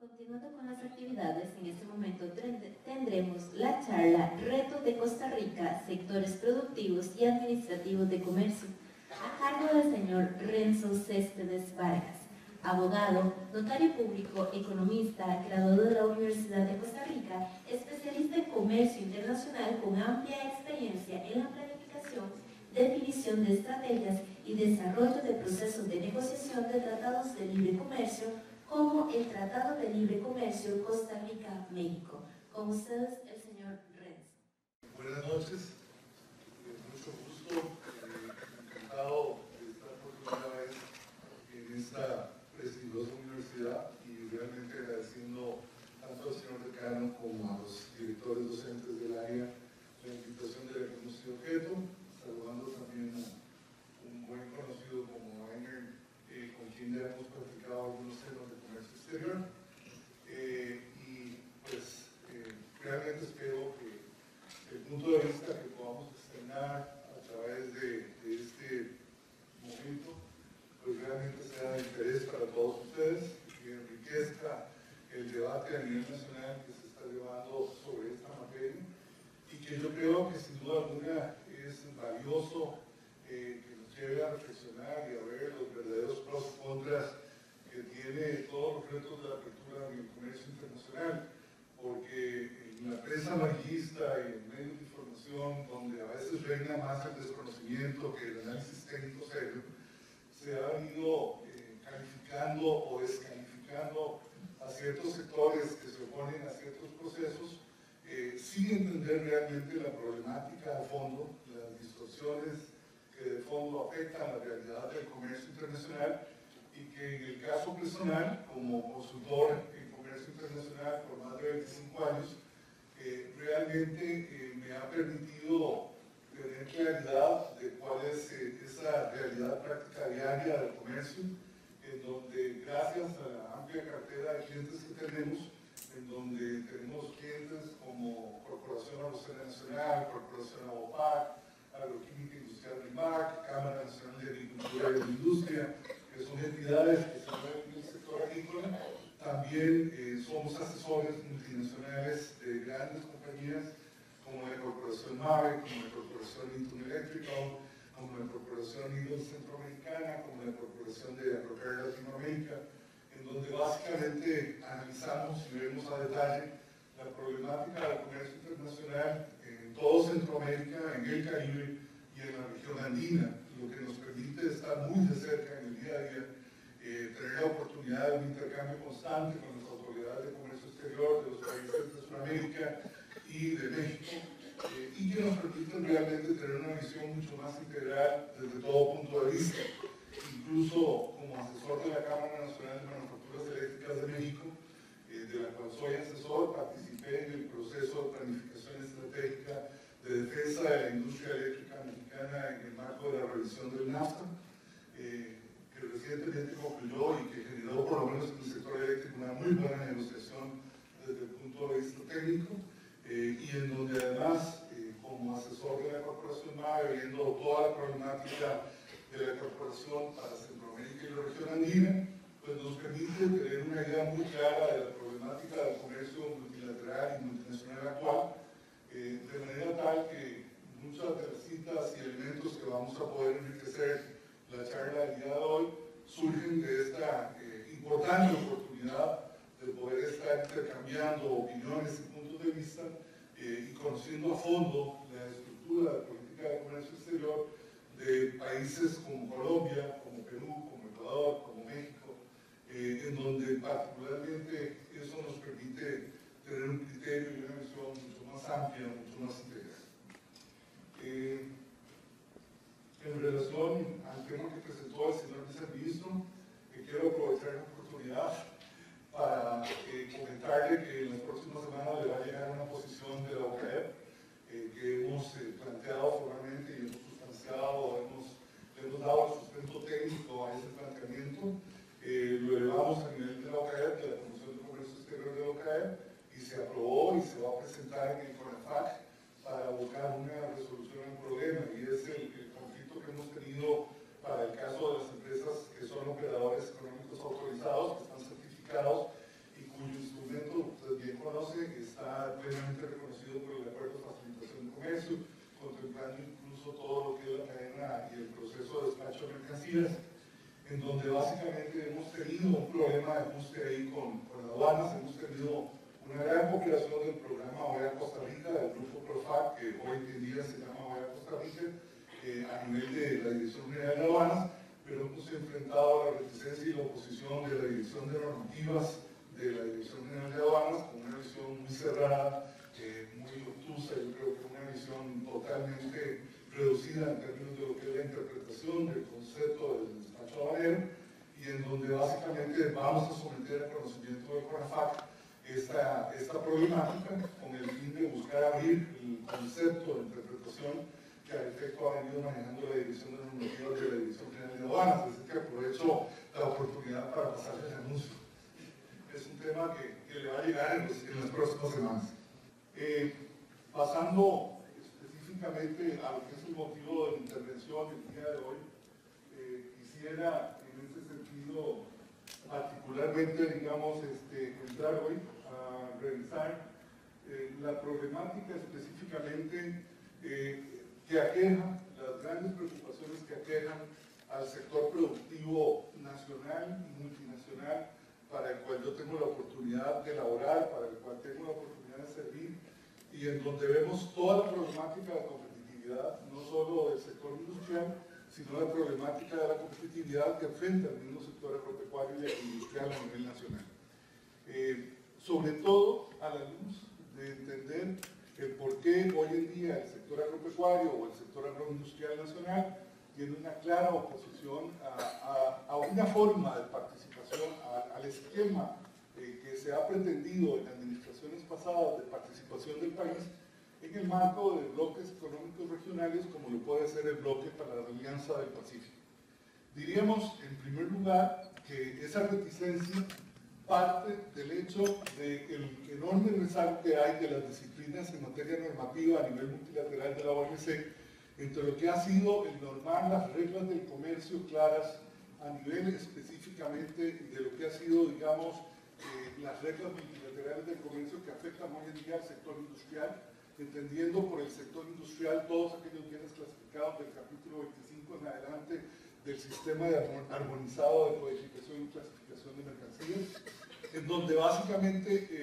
Continuando con las actividades, en este momento tendremos la charla Retos de Costa Rica, sectores productivos y administrativos de comercio, a cargo del señor Renzo Céspedes Vargas, abogado, notario público, economista, graduado de la Universidad de Costa Rica, especialista en comercio internacional con amplia experiencia en la planificación, definición de estrategias y desarrollo de procesos de negociación de tratados de libre comercio, como el Tratado de Libre Comercio Costa Rica-México. Con ustedes, el señor Renzo. Buenas noches, mucho gusto, encantado de estar por primera vez en esta prestigiosa universidad y realmente agradeciendo tanto al señor decano como a los directores docentes del área la invitación de habernos sido objeto, saludando también a un buen conocido como Rainer, con quien ya hemos practicado algunos temas de comercio exterior. Y pues realmente espero que el punto de vista que podamos externar a través de este momento pues realmente sea de interés para todos ustedes, que enriquezca el debate a nivel nacional que se está llevando sobre esta materia y que yo creo que sin duda alguna es valioso que nos lleve a reflexionar y a ver los verdaderos pros y contras que tiene todos los retos de la apertura del comercio internacional, porque en la prensa amarillista y en medios de información, donde a veces reina más el desconocimiento que el análisis técnico serio, se ha ido calificando o descalificando a ciertos sectores que se oponen a ciertos procesos, sin entender realmente la problemática de fondo, las distorsiones que de fondo afectan la realidad del comercio internacional y que en el caso personal, como consultor en comercio internacional por más de 25 años, realmente me ha permitido tener claridad de cuál es esa realidad práctica diaria del comercio, en donde gracias a la amplia cartera de clientes que tenemos, en donde tenemos clientes como Corporación Arrocera Nacional, Corporación Abopac, Agroquímica Industrial RIMAC, Cámara Nacional de Agricultura y de Industria, que son entidades que se mueven en el sector agrícola. También somos asesores multinacionales de grandes compañías como la Corporación MAVE, como la Corporación Inton Electrical, como la Corporación Lidl Centroamericana, como la Corporación de Agroper Latinoamérica, en donde básicamente analizamos y vemos a detalle la problemática del comercio internacional en todo Centroamérica, en el Caribe y en la región andina, lo que nos permite estar muy de cerca en el día a día, tener la oportunidad de un intercambio constante con las autoridades de comercio exterior de los países de Sudamérica y de México, y que nos permiten realmente tener una visión mucho más integral desde todo punto de vista. Incluso como asesor de la Cámara Nacional de Manufacturas Eléctricas de México, de la cual soy asesor, participé en el proceso de planificación estratégica de defensa de la industria eléctrica mexicana en el marco de la revisión del NAFTA, que recientemente concluyó y que generó por lo menos en el sector eléctrico una muy buena negociación desde el punto de vista técnico, y en donde además, como asesor de la Corporación MAVE, viendo toda la problemática de la Corporación para Centroamérica y la región andina, pues nos permite tener una idea muy clara de la problemática del comercio multilateral y multinacional actual, de manera tal que muchas de las citas y elementos que vamos a poder enriquecer la charla del día de hoy surgen de esta importante oportunidad de poder estar intercambiando opiniones y puntos de vista y conociendo a fondo la estructura de política de comercio exterior de países como Colombia, como Perú, como Ecuador, como México, en donde particularmente eso nos permite tener un criterio y una visión mucho más amplia, mucho más integral. En relación al tema que presentó el señor viceministro, quiero aprovechar la oportunidad para comentarle que en las próximas semanas le va a llegar una posición de la OCAEP que hemos planteado formalmente y hemos sustanciado, le hemos dado el sustento técnico a ese planteamiento. Lo elevamos a nivel de la OCAEP, de la Comisión de Comercio Exterior de la OCAEP, y se aprobó y se va a presentar en el CONAFAC para buscar una resolución al problema, y es el conflicto que hemos tenido para el caso de las empresas que son operadores económicos autorizados, que están certificados incluso todo lo que es la cadena y el proceso de despacho de mercancías, en donde básicamente hemos tenido un problema de ajuste ahí con aduanas, hemos tenido una gran cooperación del programa OEA Costa Rica, del grupo PROFAC, que hoy en día se llama OEA Costa Rica, a nivel de la Dirección General de Aduanas, pero hemos enfrentado la reticencia y la oposición de la Dirección de Normativas de la Dirección General de Aduanas, con una visión muy cerrada, muy obtusa, yo creo que una visión totalmente reducida en términos de lo que es la interpretación del concepto del despacho aduanero, y en donde básicamente vamos a someter al conocimiento del CONAFAC esta problemática con el fin de buscar abrir el concepto de interpretación que al efecto ha venido manejando la Dirección de Normativas de la Dirección General de Aduanas. Así que aprovecho la oportunidad para pasarle el anuncio. Es un tema que le va a llegar en las próximas semanas. Pasando específicamente a lo que es el motivo de mi intervención el día de hoy, quisiera en este sentido particularmente, digamos, entrar hoy a revisar la problemática específicamente que aqueja, las grandes preocupaciones que aquejan al sector productivo nacional y multinacional, para el cual yo tengo la oportunidad de elaborar, para el cual tengo la oportunidad de servir, y en donde vemos toda la problemática de competitividad, no solo del sector industrial, sino la problemática de la competitividad que enfrenta el mismo sector agropecuario y industrial a nivel nacional. Sobre todo a la luz de entender el por qué hoy en día el sector agropecuario o el sector agroindustrial nacional tiene una clara oposición a una forma de participación, al esquema que se ha pretendido en administraciones pasadas de participación del país en el marco de bloques económicos regionales, como lo puede ser el bloque para la Alianza del Pacífico. Diríamos, en primer lugar, que esa reticencia parte del hecho del enorme rezago que hay de las disciplinas en materia normativa a nivel multilateral de la OMC, entre lo que ha sido el normar las reglas del comercio claras a nivel específicamente de lo que ha sido, digamos, las reglas multilaterales del comercio que afectan hoy en día al sector industrial, entendiendo por el sector industrial todos aquellos bienes clasificados del capítulo 25 en adelante del sistema armonizado de codificación y clasificación de mercancías, en donde básicamente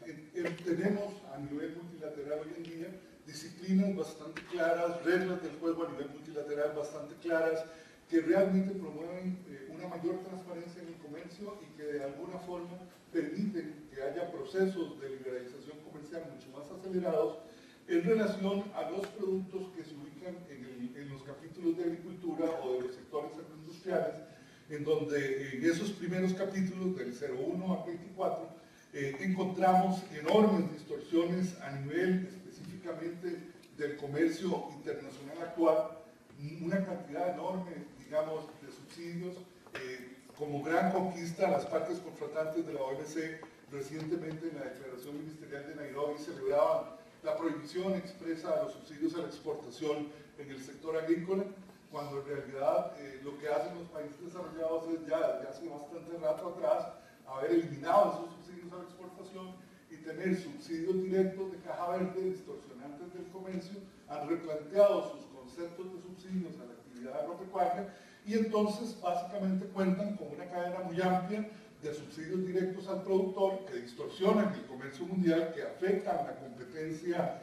tenemos a nivel multilateral hoy en día disciplinas bastante claras, reglas del juego a nivel multilateral bastante claras, que realmente promueven una mayor transparencia en el comercio y que de alguna forma permiten que haya procesos de liberalización comercial mucho más acelerados en relación a los productos que se ubican en los capítulos de agricultura o de los sectores agroindustriales, en donde en esos primeros capítulos, del 01 al 24, encontramos enormes distorsiones a nivel específicamente del comercio internacional actual, una cantidad enorme, digamos, de subsidios, como gran conquista. Las partes contratantes de la OMC recientemente en la declaración ministerial de Nairobi celebraban la prohibición expresa de los subsidios a la exportación en el sector agrícola, cuando en realidad lo que hacen los países desarrollados es ya desde hace bastante rato atrás haber eliminado esos subsidios a la exportación y tener subsidios directos de caja verde, distorsionantes del comercio, han replanteado sus conceptos de subsidios a la actividad agropecuaria y entonces básicamente cuentan con una cadena muy amplia de subsidios directos al productor que distorsionan el comercio mundial, que afectan la competencia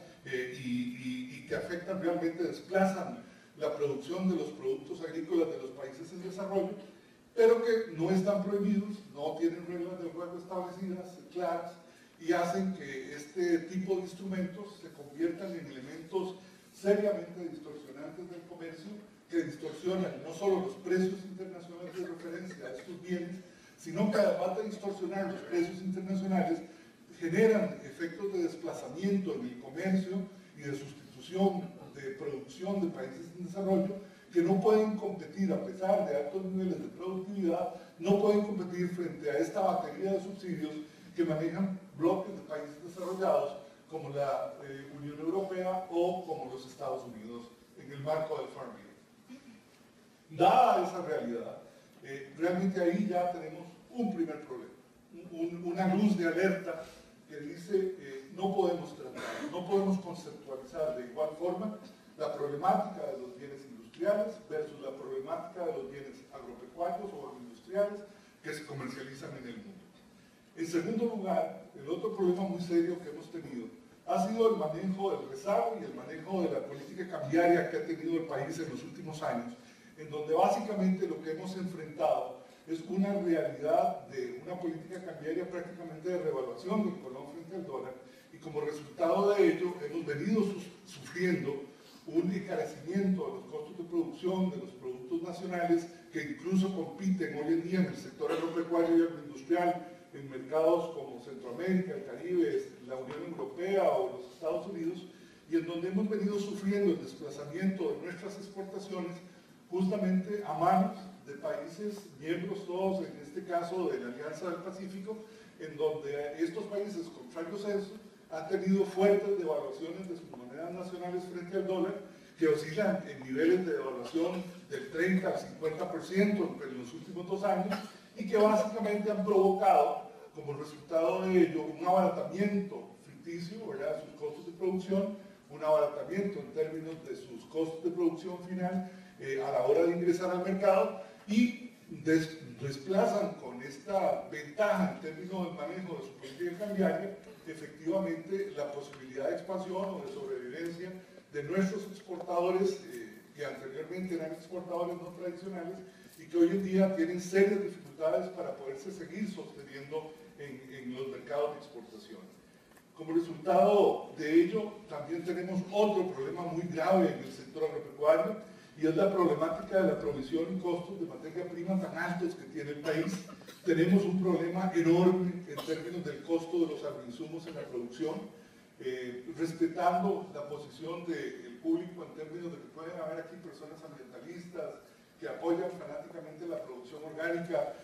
y que afectan realmente, desplazan la producción de los productos agrícolas de los países en desarrollo, pero que no están prohibidos, no tienen reglas del juego establecidas, claras, y hacen que este tipo de instrumentos se conviertan en elementos seriamente distorsionantes del comercio, que distorsionan no solo los precios internacionales de referencia a estos bienes, sino que además de distorsionar los precios internacionales, generan efectos de desplazamiento en el comercio y de sustitución de producción de países en desarrollo, que no pueden competir, a pesar de altos niveles de productividad, no pueden competir frente a esta batería de subsidios que manejan bloques de países desarrollados como la Unión Europea o como los Estados Unidos en el marco del Farm Bill. Dada esa realidad, realmente ahí ya tenemos un primer problema, una luz de alerta que dice no podemos tratar, no podemos conceptualizar de igual forma la problemática de los bienes industriales versus la problemática de los bienes agropecuarios o agroindustriales que se comercializan en el mundo. En segundo lugar, el otro problema muy serio que hemos tenido ha sido el manejo del rezago y el manejo de la política cambiaria que ha tenido el país en los últimos años, en donde básicamente lo que hemos enfrentado es una realidad de una política cambiaria prácticamente de revaluación del colón frente al dólar, y como resultado de ello hemos venido sufriendo un encarecimiento de los costos de producción de los productos nacionales que incluso compiten hoy en día en el sector agropecuario y agroindustrial en mercados como Centroamérica, el Caribe, la Unión Europea o los Estados Unidos, y en donde hemos venido sufriendo el desplazamiento de nuestras exportaciones justamente a manos de países miembros todos, en este caso de la Alianza del Pacífico, en donde estos países, contrarios a eso, han tenido fuertes devaluaciones de sus monedas nacionales frente al dólar, que oscilan en niveles de devaluación del 30 al 50% en los últimos 2 años, y que básicamente han provocado, como resultado de ello, un abaratamiento ficticio, ¿verdad?, de sus costos de producción, un abaratamiento en términos de sus costos de producción final a la hora de ingresar al mercado, y desplazan con esta ventaja en términos del manejo de su política cambiaria efectivamente la posibilidad de expansión o de sobrevivencia de nuestros exportadores que anteriormente eran exportadores no tradicionales y que hoy en día tienen serias dificultades para poderse seguir sosteniendo en los mercados de exportación. Como resultado de ello, también tenemos otro problema muy grave en el sector agropecuario, y es la problemática de la provisión y costos de materia prima tan altos que tiene el país. Tenemos un problema enorme en términos del costo de los agroinsumos en la producción, respetando la posición del público en términos de que pueden haber aquí personas ambientalistas que apoyan fanáticamente la producción orgánica.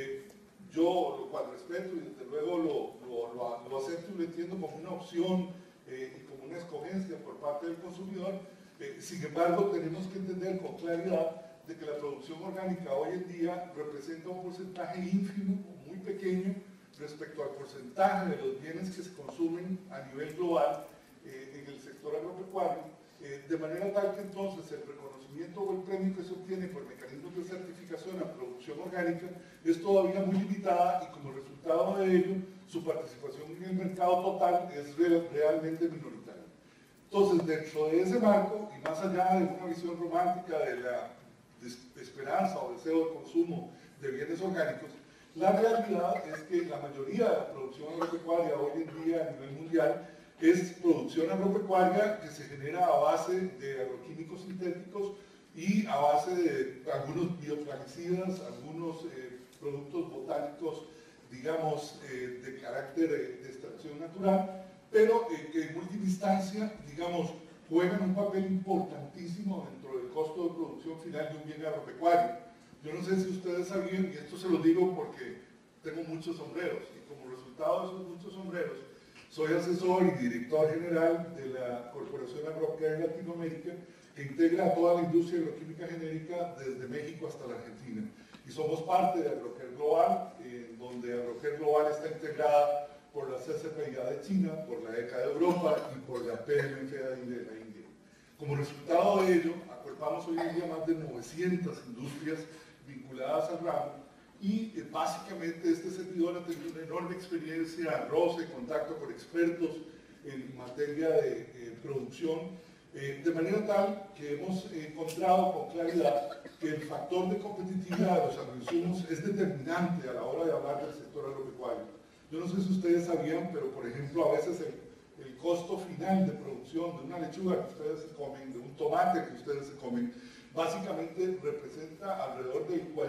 Yo lo cual respeto y desde luego lo acepto y lo entiendo como una opción y como una escogencia por parte del consumidor. Sin embargo, tenemos que entender con claridad de que la producción orgánica hoy en día representa un porcentaje ínfimo, muy pequeño, respecto al porcentaje de los bienes que se consumen a nivel global en el sector agropecuario, de manera tal que entonces el reconocimiento o el premio que se obtiene por mecanismos de certificación a producción orgánica es todavía muy limitada, y como resultado de ello, su participación en el mercado total es realmente minoritaria. Entonces, dentro de ese marco, y más allá de una visión romántica de la esperanza o deseo de consumo de bienes orgánicos, la realidad es que la mayoría de la producción agropecuaria hoy en día a nivel mundial es producción agropecuaria que se genera a base de agroquímicos sintéticos y a base de algunos bioplaguicidas, algunos productos botánicos, digamos, de carácter de extracción natural, pero que en última instancia, digamos, juegan un papel importantísimo dentro del costo de producción final de un bien agropecuario. Yo no sé si ustedes sabían, y esto se lo digo porque tengo muchos sombreros, y como resultado de esos muchos sombreros, soy asesor y director general de la Corporación Agrocare Latinoamérica, que integra a toda la industria agroquímica genérica desde México hasta la Argentina. Y somos parte de Agrocare Global, donde Agrocare Global está integrada por la CCPIA de China, por la ECA de Europa y por la PMFA de la India. Como resultado de ello, acuerpamos hoy en día más de 900 industrias vinculadas al ramo, y básicamente este servidor ha tenido una enorme experiencia, roce, contacto con expertos en materia de producción, de manera tal que hemos encontrado con claridad que el factor de competitividad de los agroinsumos es determinante a la hora de hablar del sector agropecuario. Yo no sé si ustedes sabían, pero por ejemplo a veces el costo final de producción de una lechuga que ustedes se comen, de un tomate que ustedes se comen, básicamente representa alrededor del 40-45%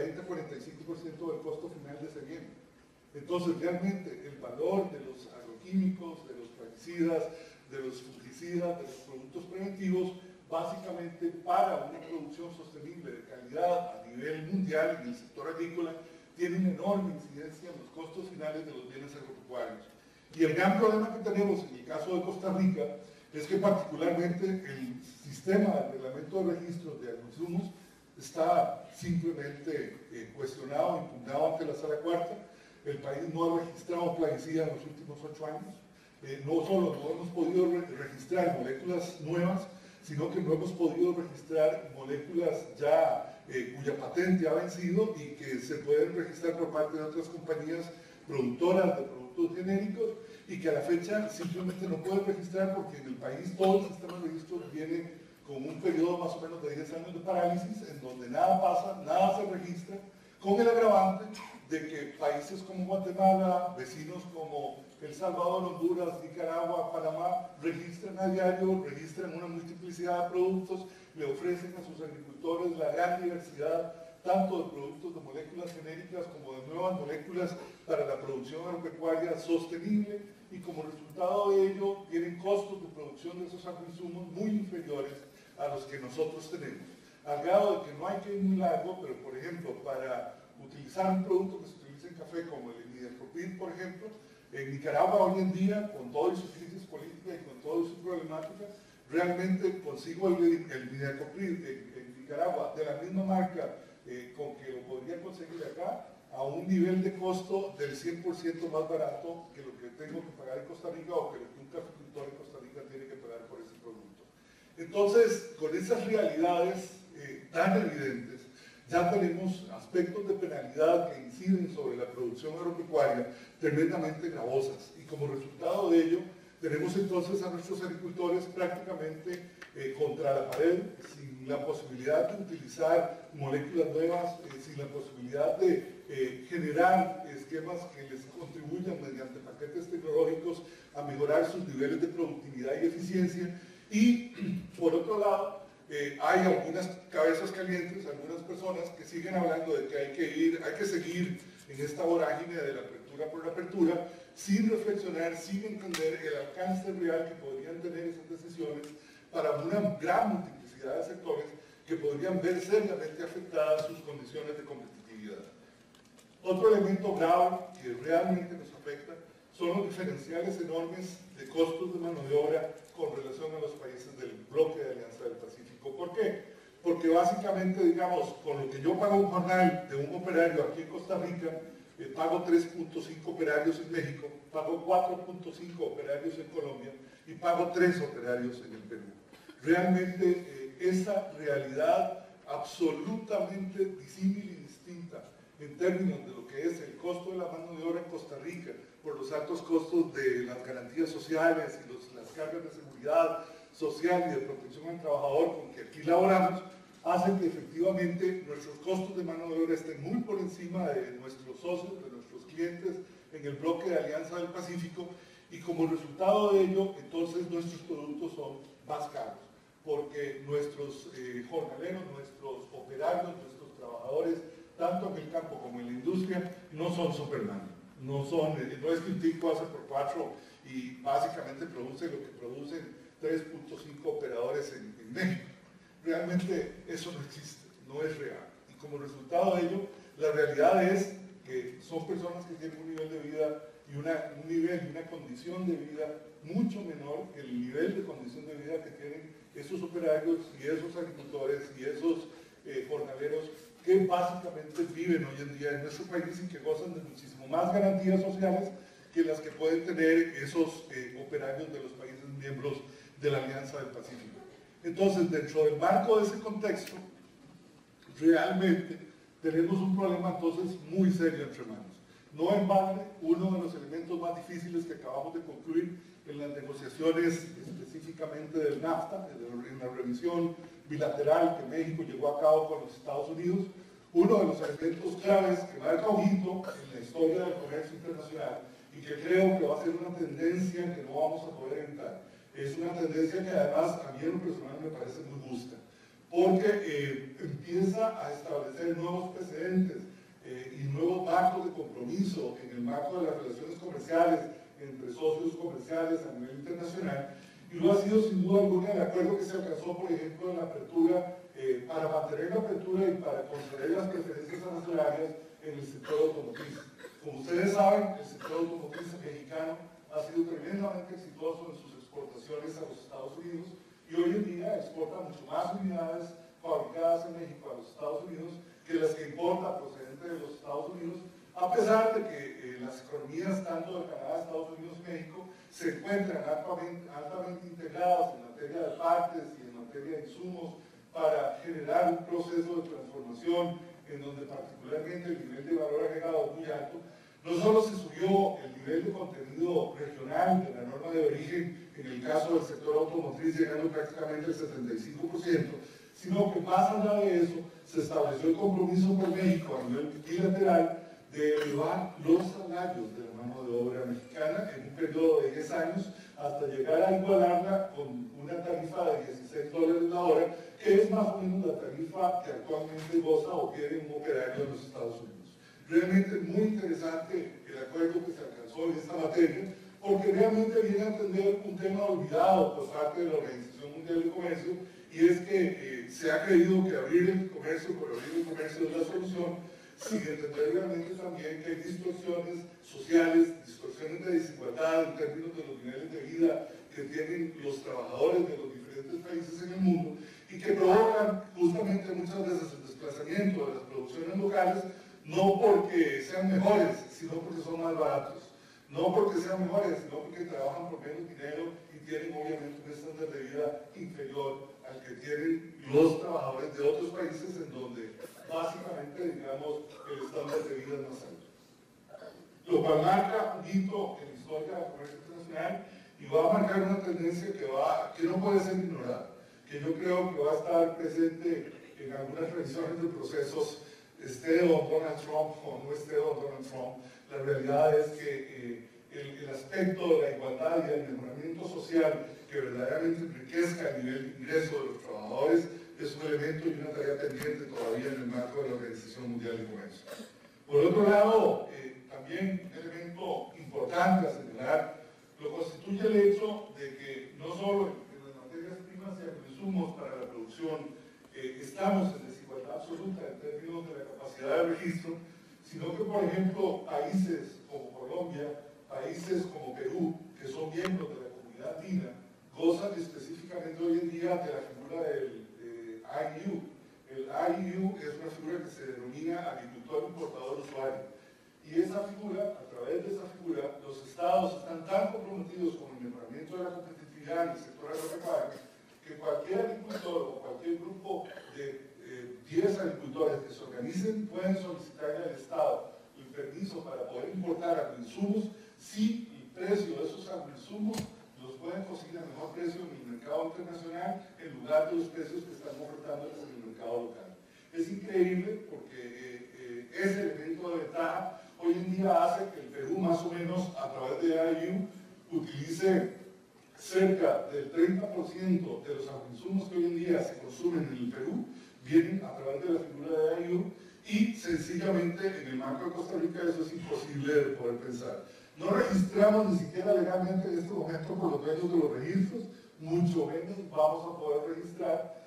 del costo final de ese bien. Entonces realmente el valor de los agroquímicos, de los plaguicidas, de los fungicidas, de los productos preventivos, básicamente para una producción sostenible de calidad a nivel mundial en el sector agrícola, tiene una enorme incidencia en los costos finales de los bienes agropecuarios. Y el gran problema que tenemos en el caso de Costa Rica es que particularmente el sistema del reglamento de registros de agroinsumos está simplemente cuestionado, impugnado ante la Sala Cuarta. El país no ha registrado plaguicida en los últimos 8 años. No solo no hemos podido registrar moléculas nuevas, sino que no hemos podido registrar moléculas ya cuya patente ha vencido y que se pueden registrar por parte de otras compañías productoras de productos genéricos y que a la fecha simplemente no pueden registrar porque en el país todo el sistema de registro viene con un periodo más o menos de 10 años de parálisis en donde nada pasa, nada se registra, con el agravante de que países como Guatemala, vecinos como El Salvador, Honduras, Nicaragua, Panamá, registran a diario, registran una multiplicidad de productos, le ofrecen a sus agricultores la gran diversidad tanto de productos de moléculas genéricas como de nuevas moléculas para la producción agropecuaria sostenible y como resultado de ello tienen costos de producción de esos agroinsumos muy inferiores a los que nosotros tenemos. Al grado de que no hay que ir muy largo, pero por ejemplo, para utilizar un producto que se utiliza en café como el imidacloprid, por ejemplo, en Nicaragua hoy en día, con toda su crisis política y con toda su problemática, realmente consigo el imidacloprid en Nicaragua de la misma marca con que lo podría conseguir acá, a un nivel de costo del 100% más barato que lo que tengo que pagar en Costa Rica o que lo que un caficultor en Costa Rica tiene que pagar por ese producto. Entonces, con esas realidades tan evidentes, ya tenemos aspectos de penalidad que inciden sobre la producción agropecuaria tremendamente gravosas y como resultado de ello tenemos entonces a nuestros agricultores prácticamente contra la pared, sin la posibilidad de utilizar moléculas nuevas, sin la posibilidad de generar esquemas que les contribuyan mediante paquetes tecnológicos a mejorar sus niveles de productividad y eficiencia. Y por otro lado, hay algunas cabezas calientes, algunas personas que siguen hablando de que hay que seguir en esta vorágine de la apertura por la apertura, sin reflexionar, sin entender el alcance real que podrían tener esas decisiones para una gran multiplicidad de sectores que podrían ver seriamente afectadas sus condiciones de competitividad. Otro elemento grave que realmente nos afecta son los diferenciales enormes de costos de mano de obra con relación a los países del bloque de Alianza del Pacífico. ¿Por qué? Porque básicamente, digamos, con lo que yo pago un jornal de un operario aquí en Costa Rica, pago 3.5 operarios en México, pago 4.5 operarios en Colombia y pago 3 operarios en el Perú. Realmente esa realidad absolutamente disímil y distinta en términos de lo que es el costo de la mano de obra en Costa Rica, por los altos costos de las garantías sociales y las cargas de seguridad social y de protección al trabajador con que aquí laboramos, hacen que efectivamente nuestros costos de mano de obra estén muy por encima de nuestros socios, de nuestros clientes en el bloque de Alianza del Pacífico y como resultado de ello, entonces nuestros productos son más caros, porque nuestros jornaleros, nuestros operarios, nuestros trabajadores, tanto en el campo como en la industria, no son Superman. No es que un tipo hace por 4 y básicamente produce lo que producen 3.5 operadores en México. Realmente eso no existe, no es real. Y como resultado de ello, la realidad es que son personas que tienen un nivel de vida y una condición de vida mucho menor que el nivel de condición de vida que tienen esos operarios y esos agricultores y esos jornaleros que básicamente viven hoy en día en nuestro país y que gozan de muchísimo más garantías sociales que las que pueden tener esos operarios de los países miembros de la Alianza del Pacífico. Entonces, dentro del marco de ese contexto, realmente tenemos un problema entonces muy serio entre manos. No en balde, uno de los elementos más difíciles que acabamos de concluir en las negociaciones específicamente del NAFTA, en la revisión bilateral que México llevó a cabo con los Estados Unidos, uno de los elementos claves que marca un hito en la historia del comercio internacional y que creo que va a ser una tendencia que no vamos a poder evitar. Es una tendencia que además a mí en lo personal me parece muy justa, porque empieza a establecer nuevos precedentes y nuevos marcos de compromiso en el marco de las relaciones comerciales entre socios comerciales a nivel internacional, y lo ha sido sin duda alguna el acuerdo que se alcanzó, por ejemplo, en la apertura, para mantener la apertura y para conceder las preferencias arancelarias en el sector automotriz. Como ustedes saben, el sector automotriz mexicano ha sido tremendamente exitoso en sus exportaciones a los Estados Unidos y hoy en día exporta mucho más unidades fabricadas en México a los Estados Unidos que las que importa procedente de los Estados Unidos, a pesar de que las economías tanto de Canadá, Estados Unidos y México se encuentran altamente integradas en materia de partes y en materia materia de insumos, para generar un proceso de transformación en donde particularmente el nivel de valor agregado es muy alto. No solo se subió el nivel de contenido regional de la norma de origen, en el caso del sector automotriz llegando prácticamente al 75%, sino que más allá de eso se estableció el compromiso por México a nivel bilateral de elevar los salarios de la mano de obra mexicana en un periodo de 10 años hasta llegar a igualarla con una tarifa de $16 la hora, que es más o menos la tarifa que actualmente goza o tiene un operario en los Estados Unidos. Realmente muy interesante el acuerdo que se alcanzó en esta materia, porque realmente viene a atender un tema olvidado por parte de la Organización Mundial de Comercio, y es que se ha creído que abrir el comercio por abrir el comercio es la solución, sin entender realmente también que hay distorsiones sociales, distorsiones de desigualdad en términos de los niveles de vida que tienen los trabajadores de los diferentes países en el mundo y que provocan justamente muchas veces el desplazamiento de las producciones locales, no porque sean mejores, sino porque son más baratos. No porque sean mejores, sino porque trabajan por menos dinero y tienen obviamente un estándar de vida inferior al que tienen los trabajadores de otros países en donde básicamente, digamos, el estándar de vida es más alto. Lo cual marca un hito en la historia del comercio internacional y va a marcar una tendencia que no puede ser ignorada, que yo creo que va a estar presente en algunas revisiones de procesos, esté don Donald Trump o no esté don Donald Trump. La realidad es que el aspecto de la igualdad y el mejoramiento social que verdaderamente enriquezca el nivel de ingreso de los trabajadores es un elemento y una tarea pendiente todavía en el marco de la Organización Mundial de Comercio. Por otro lado, también un elemento importante a señalar lo constituye el hecho de que no solo en las materias primas y en los insumos para la producción estamos en desigualdad absoluta en términos de la capacidad de registro, sino que, por ejemplo, países como Colombia, países como Perú, que son miembros de la comunidad andina, gozan específicamente hoy en día de la figura del IEU. El IEU es una figura que se denomina agricultor importador usuario. Y esa figura, a través de esa figura, los estados están tan comprometidos con el mejoramiento de la competitividad en el sector agropecuario que cualquier agricultor o cualquier grupo de 10 agricultores que se organicen pueden solicitarle al Estado el permiso para poder importar agroinsumos si el precio de esos agroinsumos los pueden conseguir a mejor precio en el mercado internacional en lugar de los precios que están ofertándoles en el mercado local. Es increíble porque ese elemento de ventaja hoy en día hace que el Perú más o menos a través de IEU utilice cerca del 30% de los agroinsumos que hoy en día se consumen en el Perú vienen a través de la figura de IEU y sencillamente en el marco de Costa Rica eso es imposible de poder pensar. No registramos ni siquiera legalmente en este momento por los medios de los registros, mucho menos vamos a poder registrar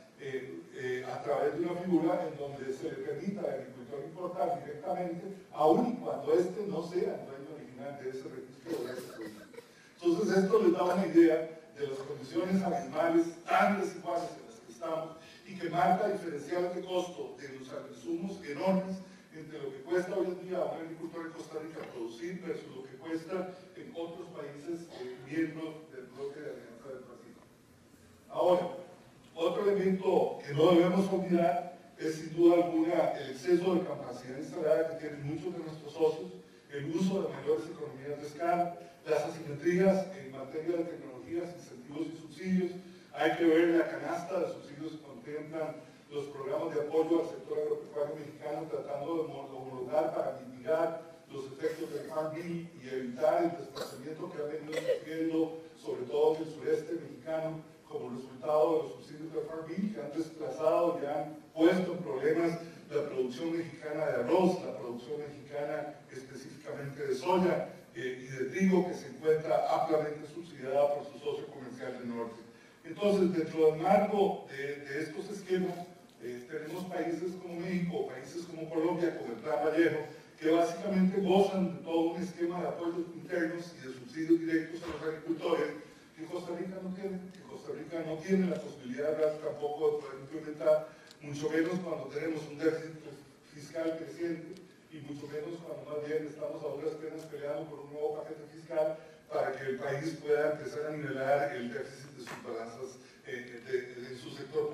a través de una figura en donde se le permita al agricultor importar directamente, aun y cuando éste no sea el dueño original de ese registro o de ese producto. Entonces esto les da una idea de las condiciones animales tan desiguales en las que estamos y que marca diferenciales de costo de los insumos enormes entre lo que cuesta hoy en día a un agricultor en Costa Rica producir versus lo que cuesta en otros países miembros del bloque de Alianza del Pacífico. Ahora, otro elemento que no debemos olvidar es sin duda alguna el exceso de capacidad instalada que tienen muchos de nuestros socios, el uso de mayores economías de escala, las asimetrías en materia de tecnologías, incentivos y subsidios. Hay que ver la canasta de subsidios que contemplan los programas de apoyo al sector agropecuario mexicano tratando de homologar para mitigar los efectos del Farm Bill y evitar el desplazamiento que ha venido sufriendo sobre todo en el sureste mexicano como resultado de los subsidios del Farm Bill que han desplazado y han puesto en problemas la producción mexicana de arroz, la producción mexicana específicamente de soya y de trigo que se encuentra ampliamente subsidiada por su socio comercial del norte. Entonces, dentro del marco de estos esquemas, tenemos países como México, países como Colombia, como el Plan Vallejo, que básicamente gozan de todo un esquema de apoyos internos y de subsidios directos a los agricultores que Costa Rica no tiene, la posibilidad tampoco de poder implementar, mucho menos cuando tenemos un déficit fiscal creciente y mucho menos cuando más bien estamos a duras penas peleando por un nuevo paquete fiscal para que el país pueda empezar a nivelar el déficit de sus balanzas en su sector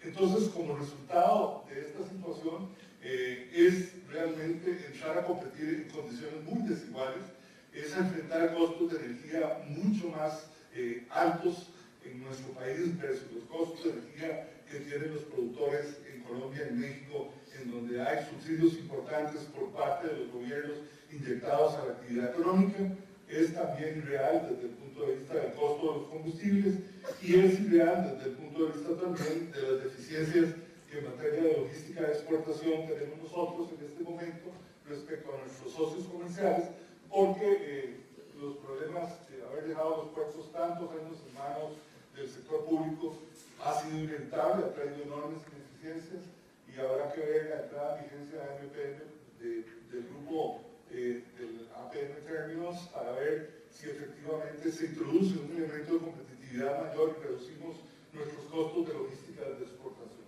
Entonces, como resultado de esta situación, es realmente entrar a competir en condiciones muy desiguales, es enfrentar costos de energía mucho más altos en nuestro país versus los costos de energía que tienen los productores en Colombia y en México, en donde hay subsidios importantes por parte de los gobiernos inyectados a la actividad económica. Es también irreal desde el punto de vista del costo de los combustibles y es irreal desde el punto de vista también de las deficiencias que en materia de logística de exportación tenemos nosotros en este momento respecto a nuestros socios comerciales, porque los problemas de haber dejado los puertos tantos años en manos del sector público ha sido inevitable, ha traído enormes ineficiencias y habrá que ver la entrada en vigencia de AMPM del grupo del APM Terminals para ver si efectivamente se introduce un elemento de competitividad mayor y reducimos nuestros costos de logística de exportación.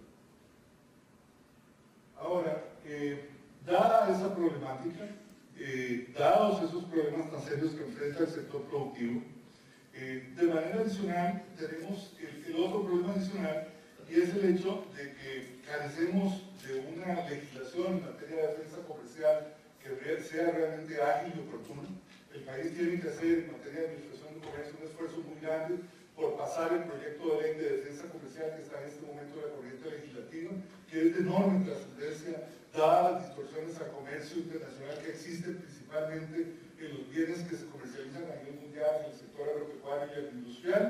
Ahora, dada esa problemática, dados esos problemas tan serios que enfrenta el sector productivo, de manera adicional tenemos el otro problema adicional y es el hecho de que carecemos de una legislación en materia de defensa comercial que sea realmente ágil y oportuna. El país tiene que hacer en materia de administración de comercio un esfuerzo muy grande por pasar el proyecto de ley de defensa comercial que está en este momento en la corriente legislativa, que es de enorme trascendencia, dadas las distorsiones al comercio internacional que existen principalmente en los bienes que se comercializan a nivel mundial en el sector agropecuario y agroindustrial.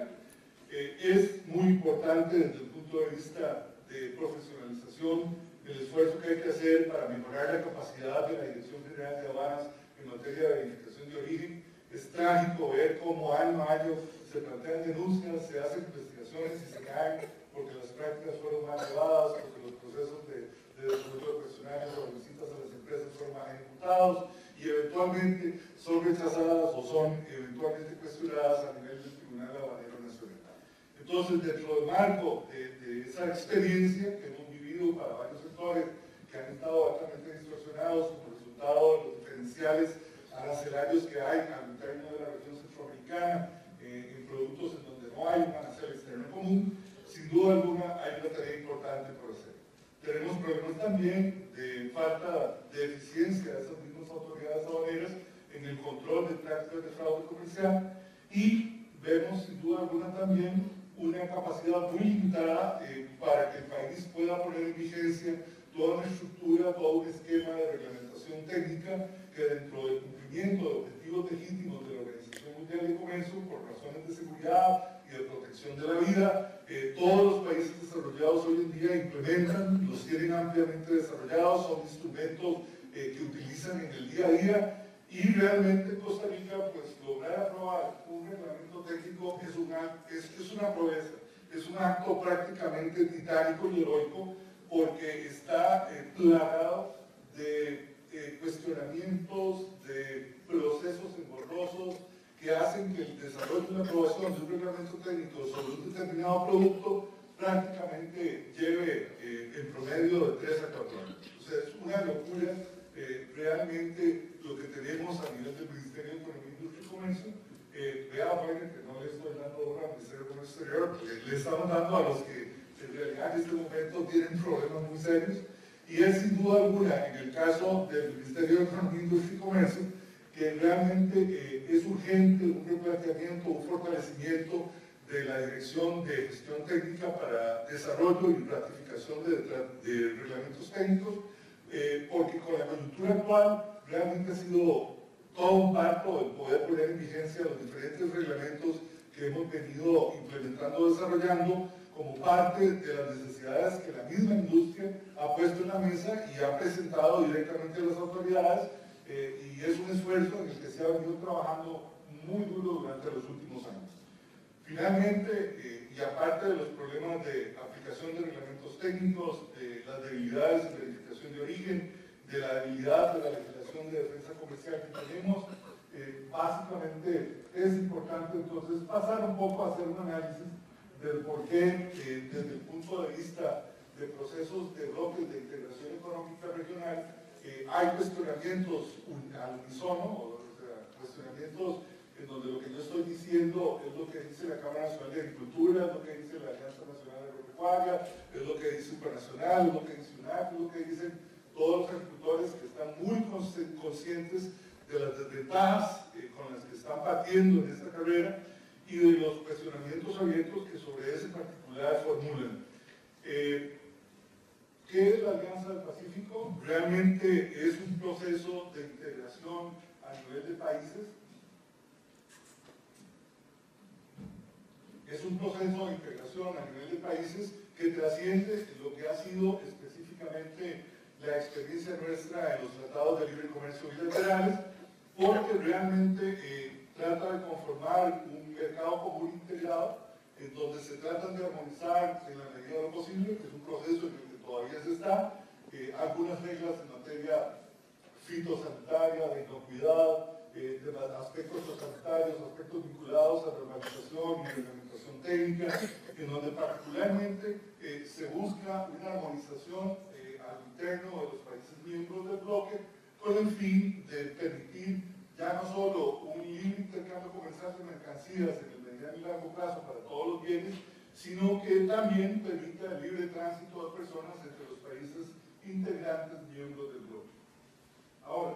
Es muy importante desde el punto de vista de profesionalización el esfuerzo que hay que hacer para mejorar la capacidad de la Dirección General de Aduanas en materia de verificación de origen. Es trágico ver cómo año a año se plantean denuncias, se hacen investigaciones y se caen porque las prácticas fueron mal llevadas, porque los procesos de desarrollo de personal o de visitas a las empresas fueron mal ejecutados y eventualmente son rechazadas o son eventualmente cuestionadas a nivel del Tribunal Aduanero Nacional. Entonces, dentro del marco de esa experiencia que hemos vivido para varios sectores que han estado altamente distorsionados como resultado de los diferenciales arancelarios que hay al interno de la región centroamericana, en productos en donde no hay un arancel externo común, sin duda alguna hay una tarea importante por hacer. Tenemos problemas también de falta de eficiencia de esas mismas autoridades aduaneras en el control de prácticas de fraude comercial y vemos sin duda alguna también una capacidad muy limitada para que el país pueda poner en vigencia toda una estructura, todo un esquema de reglamentación técnica que dentro del cumplimiento de objetivos legítimos de la Organización Mundial de Comercio por razones de seguridad y de protección de la vida, todos los países desarrollados hoy en día implementan, los tienen ampliamente desarrollados, son instrumentos que utilizan en el día a día y realmente Costa Rica pues lograr aprobar un reglamento técnico es una proeza, es un acto prácticamente titánico y heroico porque está plagado de cuestionamientos, de procesos engorrosos que hacen que el desarrollo y la aprobación de un reglamento técnico sobre un determinado producto prácticamente lleve en promedio de 3 a 4 años. O sea, es una locura realmente lo que tenemos a nivel del Ministerio de Economía, Industria y Comercio. Vea, bueno, que no le estoy dando ahora al Ministerio de Comercio Exterior, le estamos dando a los que en realidad en este momento tienen problemas muy serios. Y es sin duda alguna, en el caso del Ministerio de Economía, Industria y Comercio, que realmente es urgente un replanteamiento, un fortalecimiento de la Dirección de Gestión Técnica para desarrollo y ratificación de reglamentos técnicos, porque con la coyuntura actual realmente ha sido todo un parto el poder poner en vigencia los diferentes reglamentos que hemos venido implementando, desarrollando, como parte de las necesidades que la misma industria ha puesto en la mesa y ha presentado directamente a las autoridades, y es un esfuerzo en el que se ha venido trabajando muy duro durante los últimos años. Finalmente, y aparte de los problemas de aplicación de reglamentos técnicos, de las debilidades en verificación de origen, de la debilidad de la legislación de defensa comercial que tenemos, básicamente es importante entonces pasar un poco a hacer un análisis del por qué, desde el punto de vista de procesos de bloques de integración económica regional, hay cuestionamientos al unísono, o sea, cuestionamientos en donde lo que yo estoy diciendo es lo que dice la Cámara Nacional de Agricultura, es lo que dice la Alianza Nacional Agropecuaria, es lo que dice Supernacional, es lo que dice UNAC, es lo que dicen todos los agricultores que están muy conscientes de las desventajas con las que están batiendo en esta carrera y de los cuestionamientos abiertos que sobre ese particular formulan. ¿Qué es la Alianza del Pacífico? Realmente es un proceso de integración a nivel de países. Es un proceso de integración a nivel de países que trasciende lo que ha sido específicamente la experiencia nuestra en los tratados de libre comercio bilaterales, porque realmente trata de conformar un mercado común integrado en donde se tratan de armonizar en la medida de lo posible, que es un proceso en el que todavía se está, algunas reglas en materia fitosanitaria, de inocuidad, de aspectos sanitarios, aspectos vinculados a normalización y reglamentación técnica, en donde particularmente se busca una armonización al interno de los países miembros del bloque, con el fin de permitir ya no solo un libre intercambio comercial de mercancías en el mediano y largo plazo para todos los bienes, sino que también permita el libre tránsito de personas entre los países integrantes miembros del bloque. Ahora,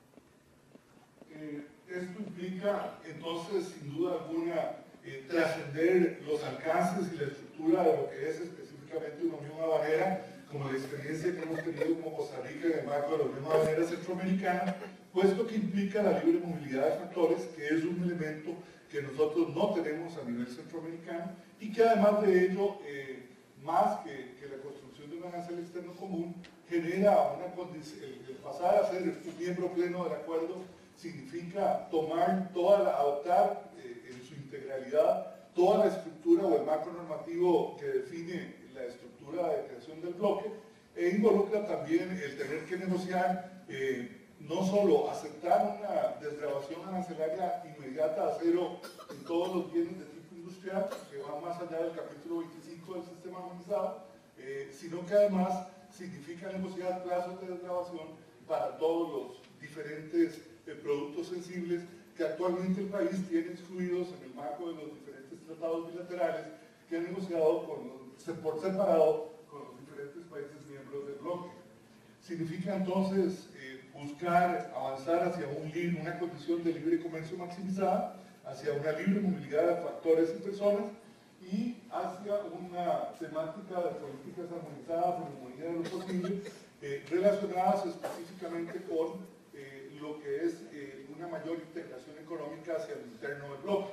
esto implica entonces, sin duda alguna, trascender los alcances y la estructura de lo que es específicamente una unión aduanera, como la experiencia que hemos tenido como Costa Rica en el marco de la Unión Aduanera Centroamericana, puesto que implica la libre movilidad de factores, que es un elemento que nosotros no tenemos a nivel centroamericano y que además de ello, más que la construcción de un arancel externo común, genera una condición, el pasar a ser un miembro pleno del acuerdo significa adoptar en su integralidad toda la estructura o el marco normativo que define la estructura de creación del bloque e involucra también el tener que negociar no solo aceptar una desgravación arancelaria inmediata a cero en todos los bienes de tipo industrial, que va más allá del capítulo 25 del sistema armonizado, sino que además significa negociar plazos de desgravación para todos los diferentes productos sensibles que actualmente el país tiene excluidos en el marco de los diferentes tratados bilaterales que ha negociado por separado con los diferentes países miembros del bloque. Significa entonces buscar avanzar hacia una condición de libre comercio maximizada, hacia una libre movilidad de factores y personas y hacia una temática de políticas armonizadas en la medida de lo posible, relacionadas específicamente con lo que es una mayor integración económica hacia el interno del bloque.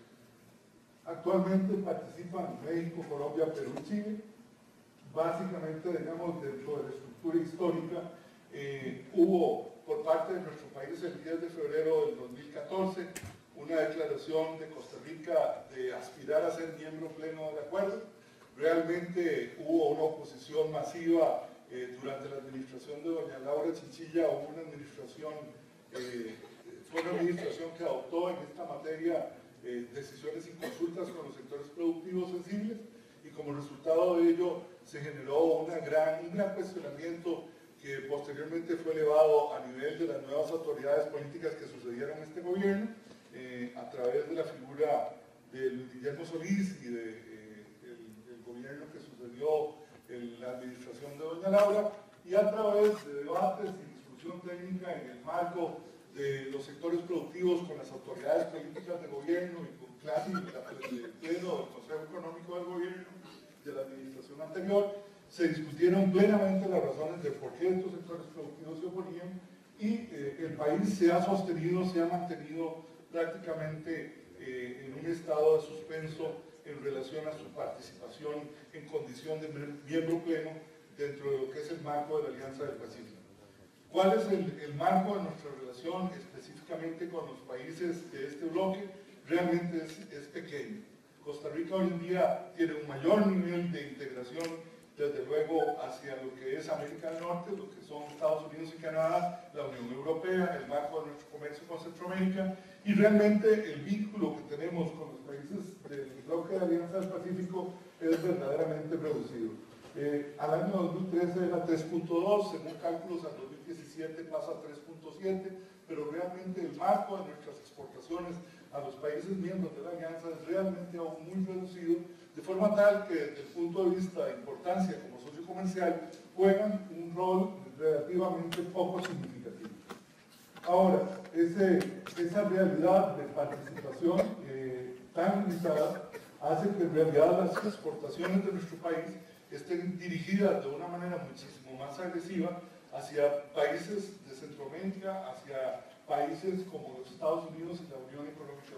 Actualmente participan México, Colombia, Perú y Chile. Básicamente, digamos, dentro de la estructura histórica, hubo por parte de nuestro país el 10 de febrero del 2014 una declaración de Costa Rica de aspirar a ser miembro pleno del acuerdo. Realmente hubo una oposición masiva durante la administración de doña Laura Chinchilla, hubo una administración, fue una administración que adoptó en esta materia decisiones y consultas con los sectores productivos sensibles y como resultado de ello se generó un gran cuestionamiento que posteriormente fue elevado a nivel de las nuevas autoridades políticas que sucedieron en este gobierno a través de la figura de Luis Guillermo Solís y del gobierno que sucedió en la administración de doña Laura y a través de debates y discusión técnica en el marco de los sectores productivos con las autoridades políticas de gobierno y con clase del pleno del Consejo Económico del Gobierno de la administración anterior, se discutieron plenamente las razones de por qué estos sectores productivos se oponían y el país se ha sostenido, se ha mantenido prácticamente en un estado de suspenso en relación a su participación en condición de miembro pleno dentro de lo que es el marco de la Alianza del Pacífico. ¿Cuál es el marco de nuestra relación específicamente con los países de este bloque? Realmente es pequeño. Costa Rica hoy en día tiene un mayor nivel de integración, desde luego, hacia lo que es América del Norte, lo que son Estados Unidos y Canadá, la Unión Europea, el marco de nuestro comercio con Centroamérica, y realmente el vínculo que tenemos con los países del bloque de Alianza del Pacífico es verdaderamente reducido. Al año 2013 era 3.2, según cálculos al 2017 pasa a 3.7, pero realmente el marco de nuestras exportaciones a los países miembros de la alianza es realmente aún muy reducido, de forma tal que desde el punto de vista de importancia como socio comercial juegan un rol relativamente poco significativo. Ahora, esa realidad de participación tan limitada hace que en realidad las exportaciones de nuestro país estén dirigidas de una manera muchísimo más agresiva hacia países de Centroamérica, hacia países como los Estados Unidos y la Unión Económica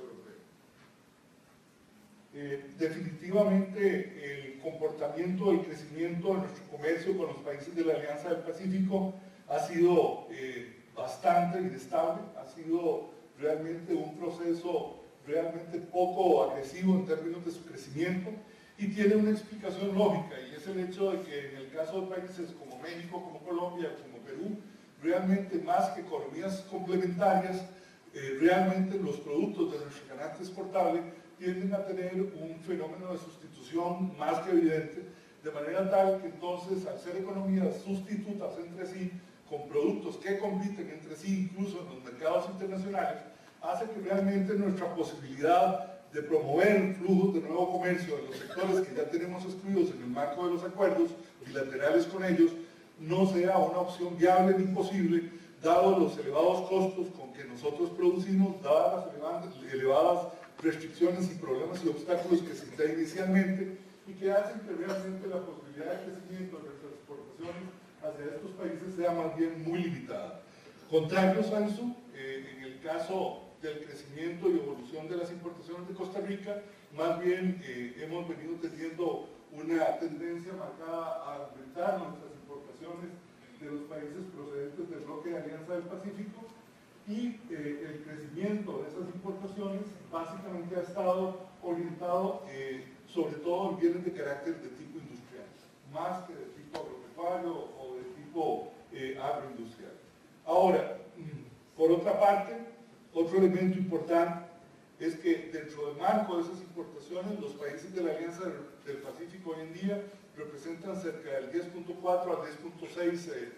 Europea. Definitivamente el comportamiento, el crecimiento de nuestro comercio con los países de la Alianza del Pacífico ha sido bastante inestable, ha sido realmente un proceso realmente poco agresivo en términos de su crecimiento y tiene una explicación lógica, y es el hecho de que en el caso de países como México, como Colombia, como Perú, realmente más que economías complementarias, realmente los productos de nuestro canasta exportable tienden a tener un fenómeno de sustitución más que evidente, de manera tal que entonces, al ser economías sustitutas entre sí, con productos que compiten entre sí, incluso en los mercados internacionales, hace que realmente nuestra posibilidad de promover flujos de nuevo comercio en los sectores que ya tenemos excluidos en el marco de los acuerdos bilaterales con ellos, no sea una opción viable ni posible, dado los elevados costos con que nosotros producimos, dadas las elevadas restricciones y problemas y obstáculos que se cité inicialmente, y que hacen que realmente la posibilidad de crecimiento de nuestras exportaciones hacia estos países sea más bien muy limitada. Contrario a eso, en el caso del crecimiento y evolución de las importaciones de Costa Rica, más bien hemos venido teniendo una tendencia marcada a aumentar nuestras importaciones de los países procedentes del bloque de Alianza del Pacífico, y el crecimiento de esas importaciones básicamente ha estado orientado sobre todo en bienes de carácter de tipo industrial, más que de tipo agropecuario o de tipo agroindustrial. Ahora, por otra parte, otro elemento importante es que dentro del marco de esas importaciones, los países de la Alianza del Pacífico hoy en día representan cerca del 10.4 al 10.6,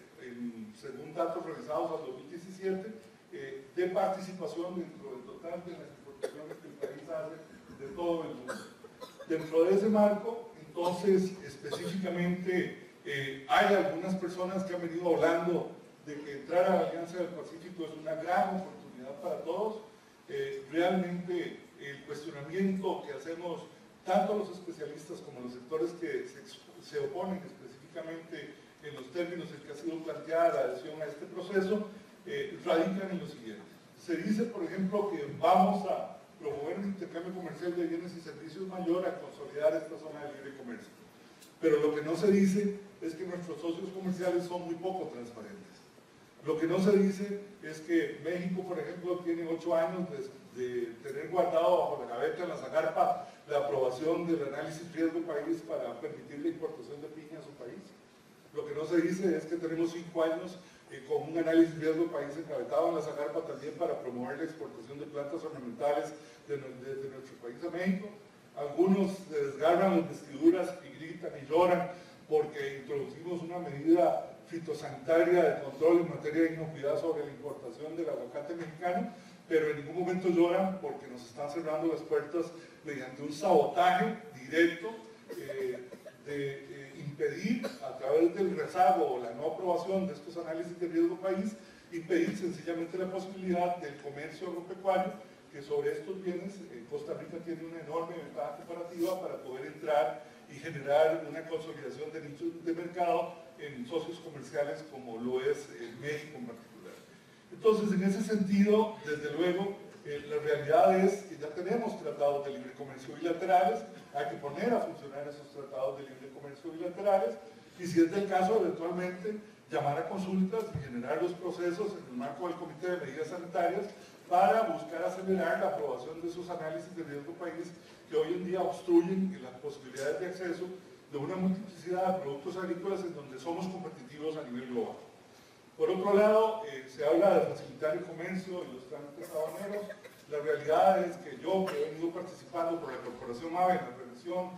según datos revisados al 2017, de participación dentro del total de las exportaciones que el país hace de todo el mundo. Dentro de ese marco, entonces, específicamente, hay algunas personas que han venido hablando de que entrar a la Alianza del Pacífico es una gran oportunidad para todos. Realmente el cuestionamiento que hacemos tanto los especialistas como los sectores que se oponen específicamente en los términos en que ha sido planteada la adhesión a este proceso, radican en lo siguiente. Se dice, por ejemplo, que vamos a promover un intercambio comercial de bienes y servicios mayor a consolidar esta zona de libre comercio. Pero lo que no se dice es que nuestros socios comerciales son muy poco transparentes. Lo que no se dice es que México, por ejemplo, tiene 8 años de tener guardado bajo la gaveta en la Zagarpa la aprobación del análisis riesgo país para permitir la importación de piña a su país. Lo que no se dice es que tenemos 5 años con un análisis riesgo país encabezado en la Zagarpa también para promover la exportación de plantas ornamentales desde nuestro país a México. Algunos se desgarran las vestiduras y gritan y lloran porque introducimos una medida fitosanitaria de control en materia de inocuidad sobre la importación del aguacate mexicano, pero en ningún momento lloran porque nos están cerrando las puertas mediante un sabotaje directo de impedir, a través del rezago o la no aprobación de estos análisis de riesgo país, impedir sencillamente la posibilidad del comercio agropecuario, que sobre estos bienes Costa Rica tiene una enorme ventaja comparativa para poder entrar y generar una consolidación de nichos de mercado en socios comerciales como lo es México en particular. Entonces, en ese sentido, desde luego, la realidad es que ya tenemos tratados de libre comercio bilaterales, hay que poner a funcionar esos tratados de libre comercio bilaterales, y si es del caso, eventualmente llamar a consultas y generar los procesos en el marco del Comité de Medidas Sanitarias para buscar acelerar la aprobación de esos análisis de riesgo país que hoy en día obstruyen las posibilidades de acceso de una multiplicidad de productos agrícolas en donde somos competitivos a nivel global. Por otro lado, se habla de facilitar el comercio y los trámites aduaneros. La realidad es que yo, que he venido participando por la Corporación AVE en la revisión